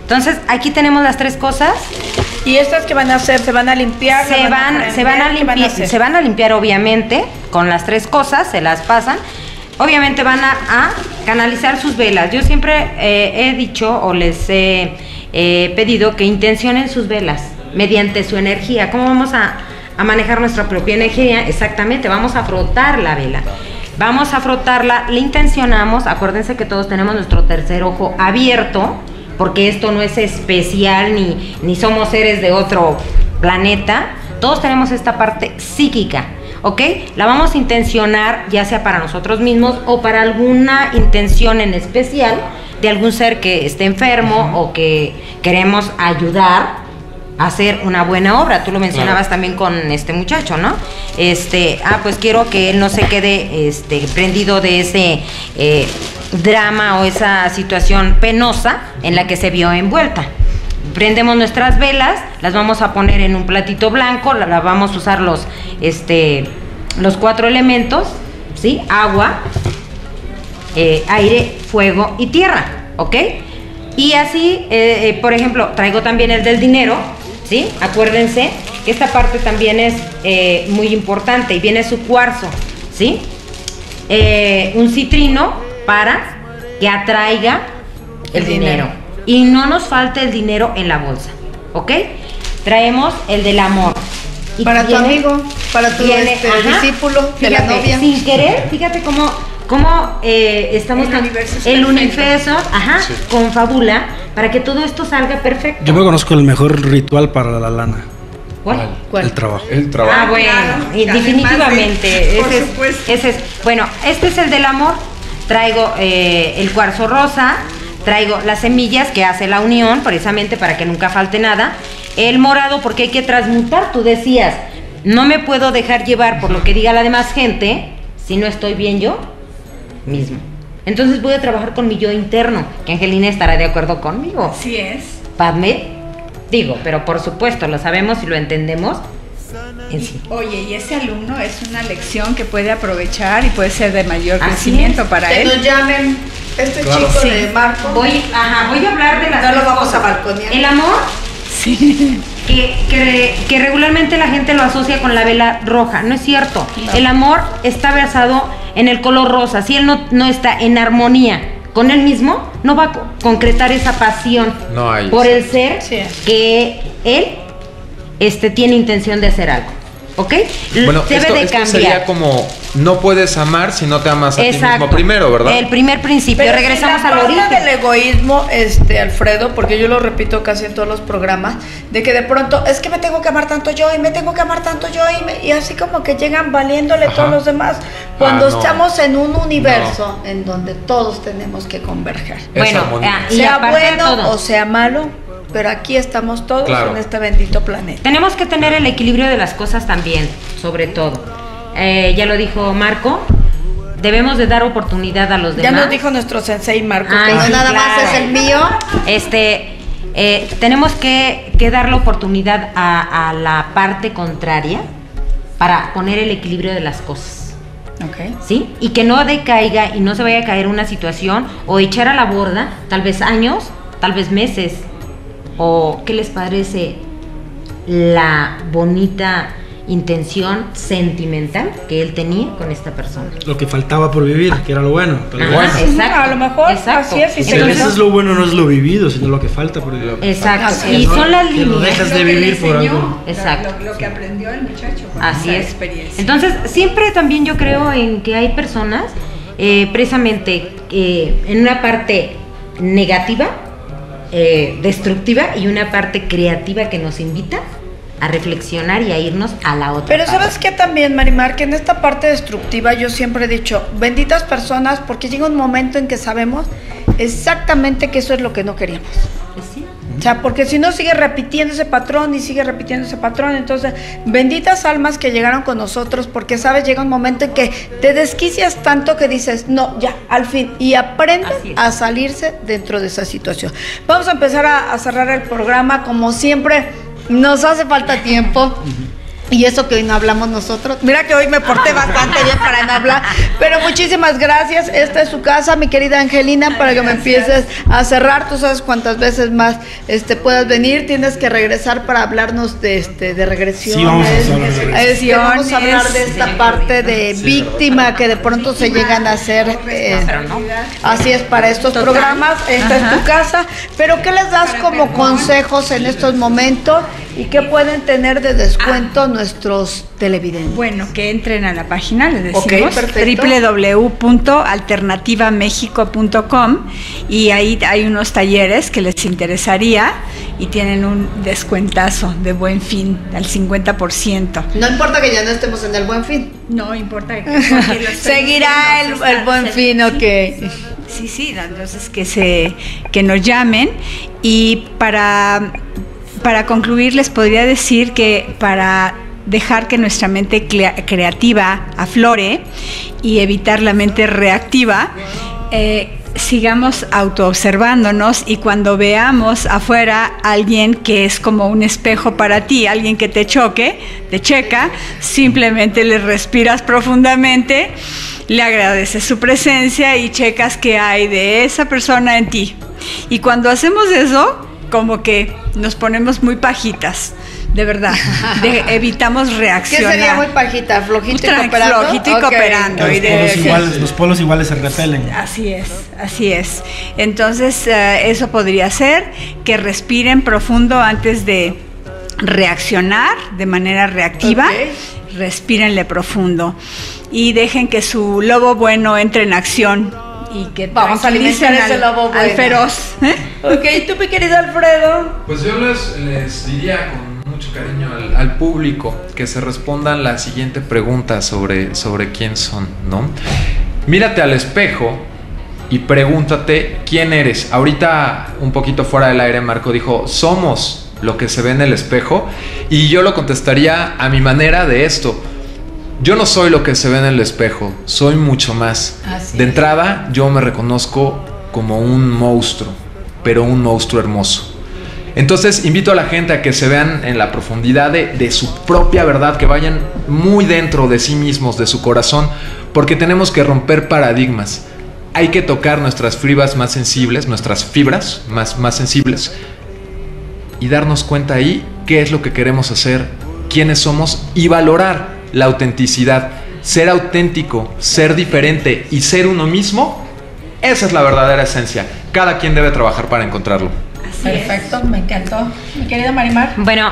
Entonces, aquí tenemos las 3 cosas. ¿Y estas que van a hacer? ¿Se van a limpiar? Se van a limpiar, obviamente, con las 3 cosas, se las pasan. Obviamente van a canalizar sus velas. Yo siempre he dicho o les he pedido que intencionen sus velas mediante su energía. ¿Cómo vamos a manejar nuestra propia energía? Exactamente, vamos a frotar la vela. Vamos a frotarla, la intencionamos. Acuérdense que todos tenemos nuestro tercer ojo abierto, porque esto no es especial ni somos seres de otro planeta. Todos tenemos esta parte psíquica, ¿ok? La vamos a intencionar ya sea para nosotros mismos o para alguna intención en especial de algún ser que esté enfermo o que queremos ayudar a hacer una buena obra. Tú lo mencionabas también con este muchacho, ¿no? Pues quiero que él no se quede prendido de ese drama o esa situación penosa en la que se vio envuelta. Prendemos nuestras velas, las vamos a poner en un platito blanco, la vamos a usar los 4 elementos, ¿sí? Agua, aire, fuego y tierra, ¿ok? Y así, por ejemplo, traigo también el del dinero, ¿sí? Acuérdense que esta parte también es muy importante y viene su cuarzo, ¿sí? Un citrino para que atraiga el dinero. Y no nos falte el dinero en la bolsa, ¿ok? Traemos el del amor. Y para tu amigo, para tu discípulo, fíjate, de la novia. Sin querer, fíjate cómo estamos el universo sí, confabula para que todo esto salga perfecto. Yo me conozco el mejor ritual para la lana. ¿Cuál? El trabajo. El trabajo. Ah, bueno, claro, definitivamente. Ese es. Bueno, este es el del amor. Traigo el cuarzo rosa. Traigo las semillas que hace la unión, precisamente para que nunca falte nada. El morado, porque hay que transmutar. Tú decías, no me puedo dejar llevar por lo que diga la demás gente si no estoy bien yo mismo. Entonces voy a trabajar con mi yo interno, que Angelina estará de acuerdo conmigo. Así es. Padme, digo, pero por supuesto lo sabemos y lo entendemos en sí. Oye, y ese alumno es una lección que puede aprovechar y puede ser de mayor crecimiento para él. Que nos llamen chico de Marco. Voy a hablar de las no lo vamos a balconear. El amor, sí, que regularmente la gente lo asocia con la vela roja. No es cierto. No. El amor está basado en el color rosa. Si él no está en armonía con él mismo, no va a concretar esa pasión por el ser que él tiene intención de hacer algo. ¿Ok? Bueno, esto sería como, no puedes amar si no te amas a ti mismo primero, ¿verdad? El primer principio. Pero regresamos al origen. Del egoísmo, Alfredo, porque yo lo repito casi en todos los programas, de que de pronto, es que me tengo que amar tanto yo, y me tengo que amar tanto yo, y así como que llegan valiéndole todos los demás, cuando estamos en un universo en donde todos tenemos que converger. Bueno, sea bueno o sea malo, pero aquí estamos todos en este bendito planeta. Tenemos que tener el equilibrio de las cosas también, sobre todo. Ya lo dijo Marco, debemos de dar oportunidad a los demás. Ya nos dijo nuestro sensei Marco, que no nada más es el mío. Tenemos que dar la oportunidad a la parte contraria para poner el equilibrio de las cosas. Okay. ¿Sí? Y que no decaiga y no se vaya a caer una situación o echar a la borda, tal vez años, tal vez meses. ¿O qué les parece la bonita intención sentimental que él tenía con esta persona? Lo que faltaba por vivir, que era lo bueno. Exacto. A lo mejor así es. Entonces, es lo bueno, no es lo vivido, sino lo que falta por vivir. Exacto. Y son las líneas. Lo dejas de vivir por algo. Exacto. Lo que aprendió el muchacho. Así es. Experiencia. Entonces, siempre también yo creo en que hay personas, precisamente, en una parte negativa, destructiva, y una parte creativa que nos invita a reflexionar y a irnos a la otra Pero parte. ¿sabes qué también, Marimar? Que en esta parte destructiva yo siempre he dicho, benditas personas, porque llega un momento en que sabemos exactamente que eso es lo que no queríamos. ¿Sí? O sea, porque si no sigue repitiendo ese patrón y sigue repitiendo ese patrón, entonces benditas almas que llegaron con nosotros, porque sabes, llega un momento en que te desquicias tanto que dices, no, ya, al fin, y aprendes a salirse dentro de esa situación. Vamos a empezar a cerrar el programa, como siempre, nos hace falta tiempo. Y eso que hoy no hablamos nosotros. Mira que hoy me porté bastante bien para no hablar. Pero muchísimas gracias. Esta es su casa, mi querida Angelina, para que me empieces a cerrar. Tú sabes cuántas veces más puedas venir. Tienes que regresar para hablarnos de regresiones. Sí, vamos a hablar de esta parte de víctima que de pronto se llegan a hacer. Así es para estos programas. Esta es tu casa. Pero ¿qué les das como consejos en estos momentos? ¿Y qué pueden tener de descuento nuestros televidentes? Bueno, que entren a la página, les decimos, perfecto. www.alternativamexiko.com, y ahí hay unos talleres que les interesaría y tienen un descuentazo de Buen Fin al 50%. No importa que ya no estemos en el Buen Fin. No importa que seguirá el Buen Fin, ok. Sí, entonces que nos llamen. Y para concluir, les podría decir que para dejar que nuestra mente creativa aflore y evitar la mente reactiva, sigamos autoobservándonos, y cuando veamos afuera a alguien que es como un espejo para ti, alguien que te checa, simplemente le respiras profundamente, le agradeces su presencia y checas qué hay de esa persona en ti. Y cuando hacemos eso, como que nos ponemos muy pajitas, de verdad, evitamos reaccionar. ¿Qué sería muy pajita? ¿Flojito y cooperando? Flojito y cooperando. Los polos iguales se repelen. Así es. Entonces, eso podría ser, que respiren profundo antes de reaccionar de manera reactiva. Respírenle profundo y dejen que su lobo bueno entre en acción. Y que vamos a alimentar ese lobo bueno, al feroz. Ok, ¿tú, mi querido Alfredo? Pues yo les diría con mucho cariño al público que se respondan la siguiente pregunta sobre quién son, ¿no? Mírate al espejo y pregúntate quién eres. Ahorita, un poquito fuera del aire, Marco dijo, somos lo que se ve en el espejo, y yo lo contestaría a mi manera de esto. Yo no soy lo que se ve en el espejo, soy mucho más. De entrada, yo me reconozco como un monstruo, pero un monstruo hermoso. Entonces, invito a la gente a que se vean en la profundidad de su propia verdad, que vayan muy dentro de sí mismos, de su corazón, porque tenemos que romper paradigmas. Hay que tocar nuestras fibras más sensibles, más sensibles, y darnos cuenta ahí qué es lo que queremos hacer, quiénes somos, y valorar la autenticidad. Ser auténtico, ser diferente y ser uno mismo, esa es la verdadera esencia. Cada quien debe trabajar para encontrarlo. Perfecto, me encantó. Mi querida Marimar. Bueno,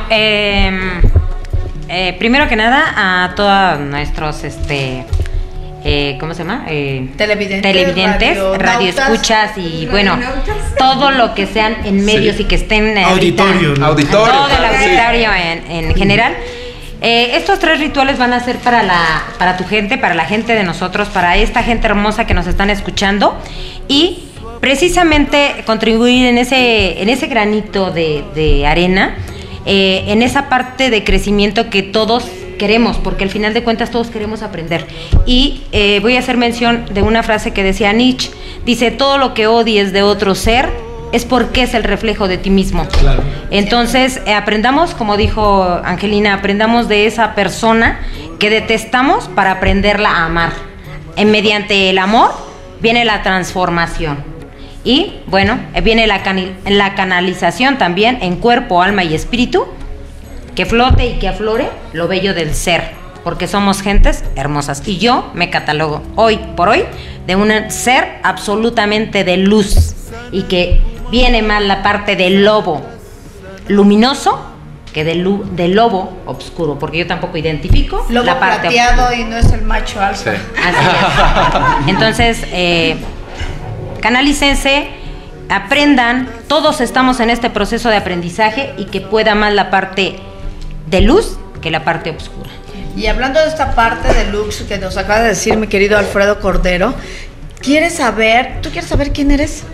primero que nada, a todos nuestros ¿cómo se llama? Televidentes, radioescuchas y bueno, todo lo que sean en medios y que estén auditorio, todo el auditorio en general. Estos 3 rituales van a ser para tu gente, para la gente de nosotros, para esta gente hermosa que nos están escuchando, y precisamente contribuir en ese granito de arena, en esa parte de crecimiento que todos queremos, porque al final de cuentas todos queremos aprender. Y voy a hacer mención de una frase que decía Nietzsche, dice, todo lo que odies de otro ser es porque es el reflejo de ti mismo. Claro. Entonces, aprendamos, como dijo Angelina, aprendamos de esa persona que detestamos para aprenderla a amar. Mediante el amor viene la transformación. Y, bueno, viene la canalización también en cuerpo, alma y espíritu, que flote y que aflore lo bello del ser, porque somos gentes hermosas. Y yo me catalogo hoy por hoy de un ser absolutamente de luz, y que viene más la parte del lobo luminoso que del lobo oscuro, porque yo tampoco identifico lobo la parte plateado oscura. Y no es el macho alfa. Sí. Así es. Entonces, canalícense, aprendan, todos estamos en este proceso de aprendizaje, y que pueda más la parte de luz que la parte oscura. Y hablando de esta parte de luz que nos acaba de decir mi querido Alfredo Cordero, ¿tú quieres saber quién eres?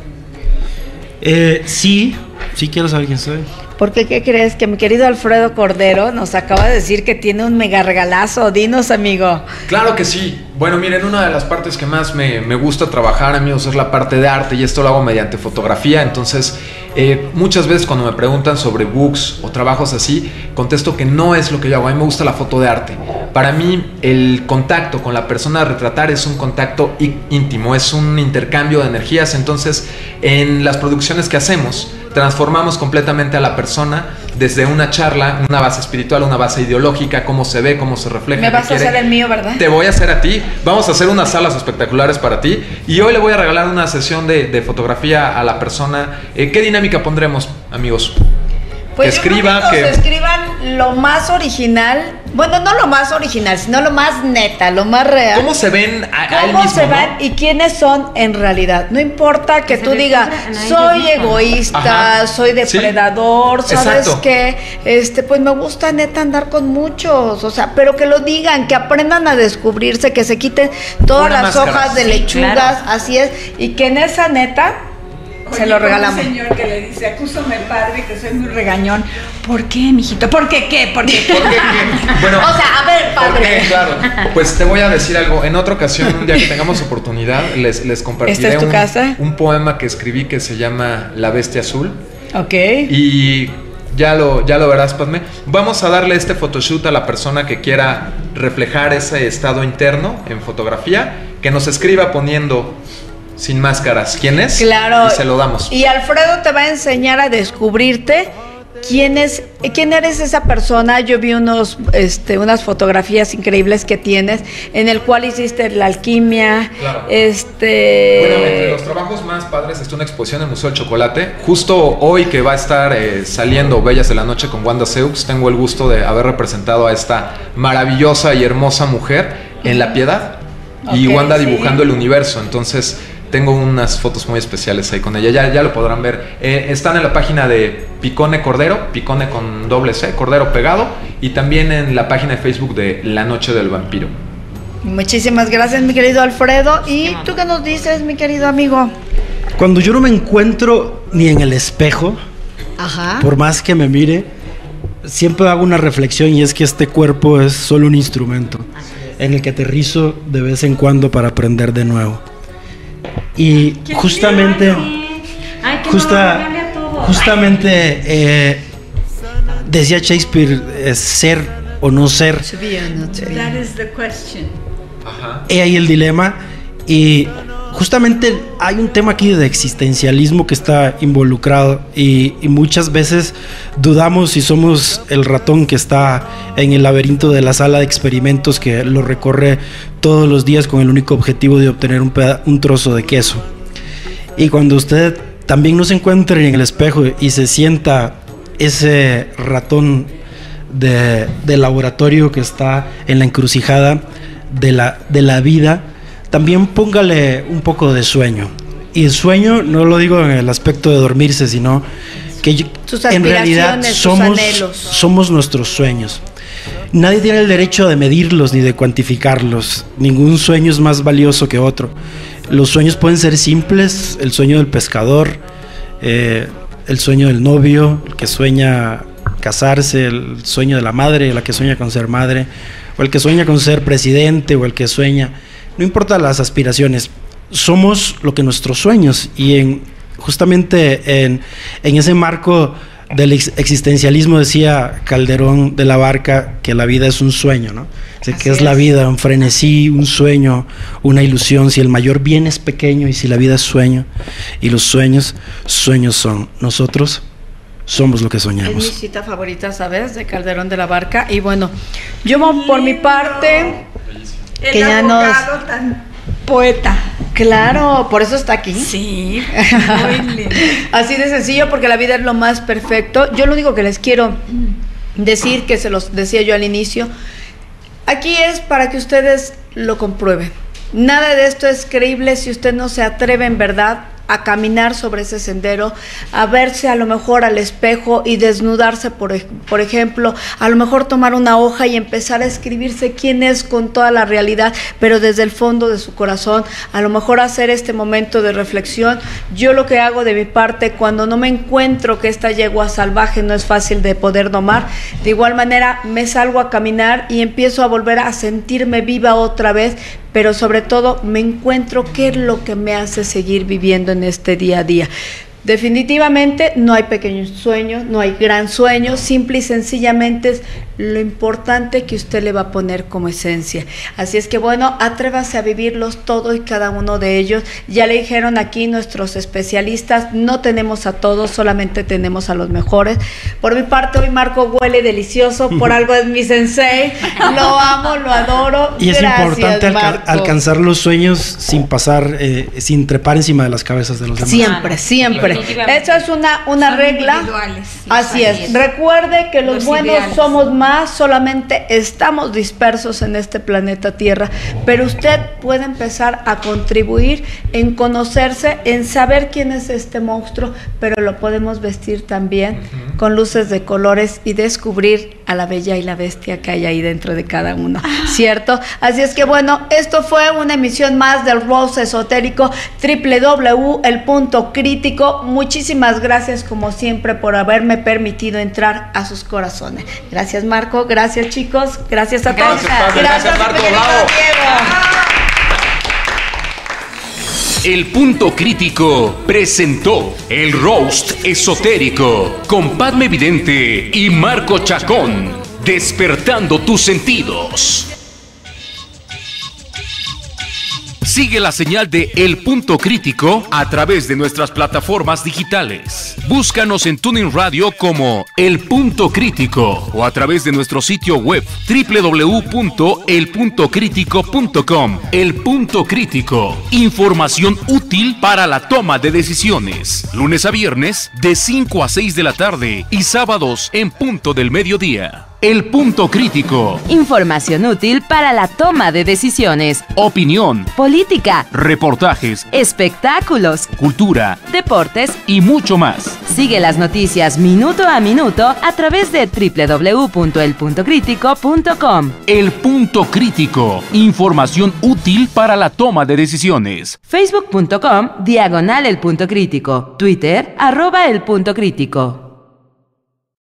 Sí quiero saber quién soy. Porque, ¿qué crees? Que mi querido Alfredo Cordero nos acaba de decir que tiene un mega regalazo. Dinos, amigo. Claro que sí. Bueno, miren, una de las partes que más me gusta trabajar, amigos, es la parte de arte, y esto lo hago mediante fotografía. Entonces, Muchas veces cuando me preguntan sobre books o trabajos así, contesto que no es lo que yo hago. A mí me gusta la foto de arte. Para mí el contacto con la persona a retratar es un contacto íntimo, es un intercambio de energías. Entonces en las producciones que hacemos transformamos completamente a la persona desde una charla, una base espiritual, una base ideológica, cómo se ve, cómo se refleja. Me vas a hacer el mío, ¿verdad? Te voy a hacer a ti. Vamos a hacer unas salas espectaculares para ti. Y hoy le voy a regalar una sesión de fotografía a la persona. ¿Qué dinámica pondremos, amigos? Pues que escriba, que escriban lo más original, bueno, no lo más original, sino lo más neta, lo más real. ¿Cómo se ven a él ¿Cómo mismo, se ven y quiénes son en realidad? No importa que tú digas, soy egoísta, soy depredador, sí. ¿sabes Exacto. qué? Pues me gusta neta andar con muchos, o sea, pero que lo digan, que aprendan a descubrirse, que se quiten todas Una las máscara. hojas de Sí, lechugas, claro. así es, y que en esa neta se lo regalamos. Un señor que le dice, acúsame padre, que soy muy regañón. ¿Por qué, mijito? ¿Por qué qué? ¿Por qué qué? ¿Por qué qué? Bueno, O sea, a ver, ¿por padre. qué? Claro. Pues te voy a decir algo. En otra ocasión, un día que tengamos oportunidad, les compartiré ¿Esta es tu casa? un poema que escribí que se llama La Bestia Azul. Ok. Y ya lo verás, Padme. Vamos a darle este photoshoot a la persona que quiera reflejar ese estado interno en fotografía, que nos escriba poniendo sin máscaras quién es. Claro. Y se lo damos. Y Alfredo te va a enseñar a descubrirte quién eres esa persona. Yo vi unas fotografías increíbles que tienes, en el cual hiciste la alquimia. Claro. Bueno, entre los trabajos más padres está una exposición en el Museo del Chocolate. Justo hoy que va a estar saliendo Bellas de la Noche con Wanda Seux, tengo el gusto de haber representado a esta maravillosa y hermosa mujer en La Piedad. Y Ok, Wanda sí. dibujando el universo. Entonces tengo unas fotos muy especiales ahí con ella. Ya lo podrán ver. Están en la página de Picone Cordero, Picone con doble C, Cordero pegado. Y también en la página de Facebook de La Noche del Vampiro. Muchísimas gracias, mi querido Alfredo. ¿Y tú qué nos dices, mi querido amigo? Cuando yo no me encuentro ni en el espejo, Ajá. por más que me mire, siempre hago una reflexión, y es que este cuerpo es solo un instrumento en el que aterrizo de vez en cuando para aprender de nuevo. Y justamente, justamente decía Shakespeare, ser o no ser, To be or not to be. That is the question. Ajá. he ahí el dilema. Y justamente hay un tema aquí de existencialismo que está involucrado, y muchas veces dudamos si somos el ratón que está en el laberinto de la sala de experimentos, que lo recorre todos los días con el único objetivo de obtener un trozo de queso. Y cuando usted también no se encuentra en el espejo y se sienta ese ratón de laboratorio que está en la encrucijada de la vida, también póngale un poco de sueño. Y el sueño no lo digo en el aspecto de dormirse, sino que Tus en realidad aspiraciones, tus anhelos. somos nuestros sueños. Nadie tiene el derecho de medirlos ni de cuantificarlos. Ningún sueño es más valioso que otro. Los sueños pueden ser simples: el sueño del pescador, el sueño del novio, el que sueña casarse, el sueño de la madre, la que sueña con ser madre, o el que sueña con ser presidente, o el que sueña... No importa las aspiraciones, somos lo que nuestros sueños. Y justamente en ese marco del existencialismo decía Calderón de la Barca que la vida es un sueño, ¿no? O sea, ¿qué es la vida? Un frenesí, un sueño, una ilusión. Si el mayor bien es pequeño y si la vida es sueño, y los sueños son. Nosotros somos lo que Es mi soñamos. cita favorita, ¿sabes? De Calderón de la Barca. Y bueno, yo por mi parte... El Que ya nos- abogado tan poeta. Claro, por eso está aquí. Sí, muy lindo. Así de sencillo, porque la vida es lo más perfecto. Yo lo único que les quiero decir, que se los decía yo al inicio, aquí es para que ustedes lo comprueben. Nada de esto es creíble si usted no se atreve en verdad a caminar sobre ese sendero, a verse a lo mejor al espejo y desnudarse, por ejemplo, a lo mejor tomar una hoja y empezar a escribirse quién es con toda la realidad, pero desde el fondo de su corazón, a lo mejor hacer este momento de reflexión. Yo lo que hago de mi parte, cuando no me encuentro que esta yegua salvaje no es fácil de poder domar, de igual manera me salgo a caminar y empiezo a volver a sentirme viva otra vez, pero sobre todo me encuentro qué es lo que me hace seguir viviendo en este día a día. Definitivamente no hay pequeños sueños, no hay gran sueño, simple y sencillamente es lo importante que usted le va a poner como esencia. Así es que bueno, atrévase a vivirlos todos y cada uno de ellos. Ya le dijeron aquí nuestros especialistas, no tenemos a todos, solamente tenemos a los mejores. Por mi parte, hoy Marco huele delicioso, por algo es mi sensei, lo amo, lo adoro. Y es Gracias, importante Marco. alcanzar los sueños sin pasar, sin trepar encima de las cabezas de los demás. Siempre, siempre. Eso es una Son regla. individuales, sí, Así es. Recuerde que los buenos ideales. somos más, solamente estamos dispersos en este planeta Tierra, pero usted puede empezar a contribuir en conocerse, en saber quién es este monstruo, pero lo podemos vestir también con luces de colores y descubrir a la bella y la bestia que hay ahí dentro de cada uno, ¿cierto? Así es que bueno, esto fue una emisión más del Rose Esotérico, El Punto Crítico. Muchísimas gracias como siempre por haberme permitido entrar a sus corazones. Gracias Marco, gracias chicos, gracias a todos. Gracias, Marco, mi querido bravo. Diego. El Punto Crítico presentó el Roast Esotérico con Padme Vidente y Marco Chacón, despertando tus sentidos. Sigue la señal de El Punto Crítico a través de nuestras plataformas digitales. Búscanos en TuneIn Radio como El Punto Crítico o a través de nuestro sitio web www.elpuntocritico.com. El Punto Crítico, información útil para la toma de decisiones. Lunes a viernes de 5 a 6 de la tarde y sábados en punto del mediodía. El Punto Crítico. Información útil para la toma de decisiones. Opinión, Política, reportajes, espectáculos, cultura deportes. y mucho más. Sigue las noticias minuto a minuto a través de www.elpuntocritico.com. El Punto Crítico, información útil para la toma de decisiones. Facebook.com/El Punto Crítico. Twitter @El Punto Crítico.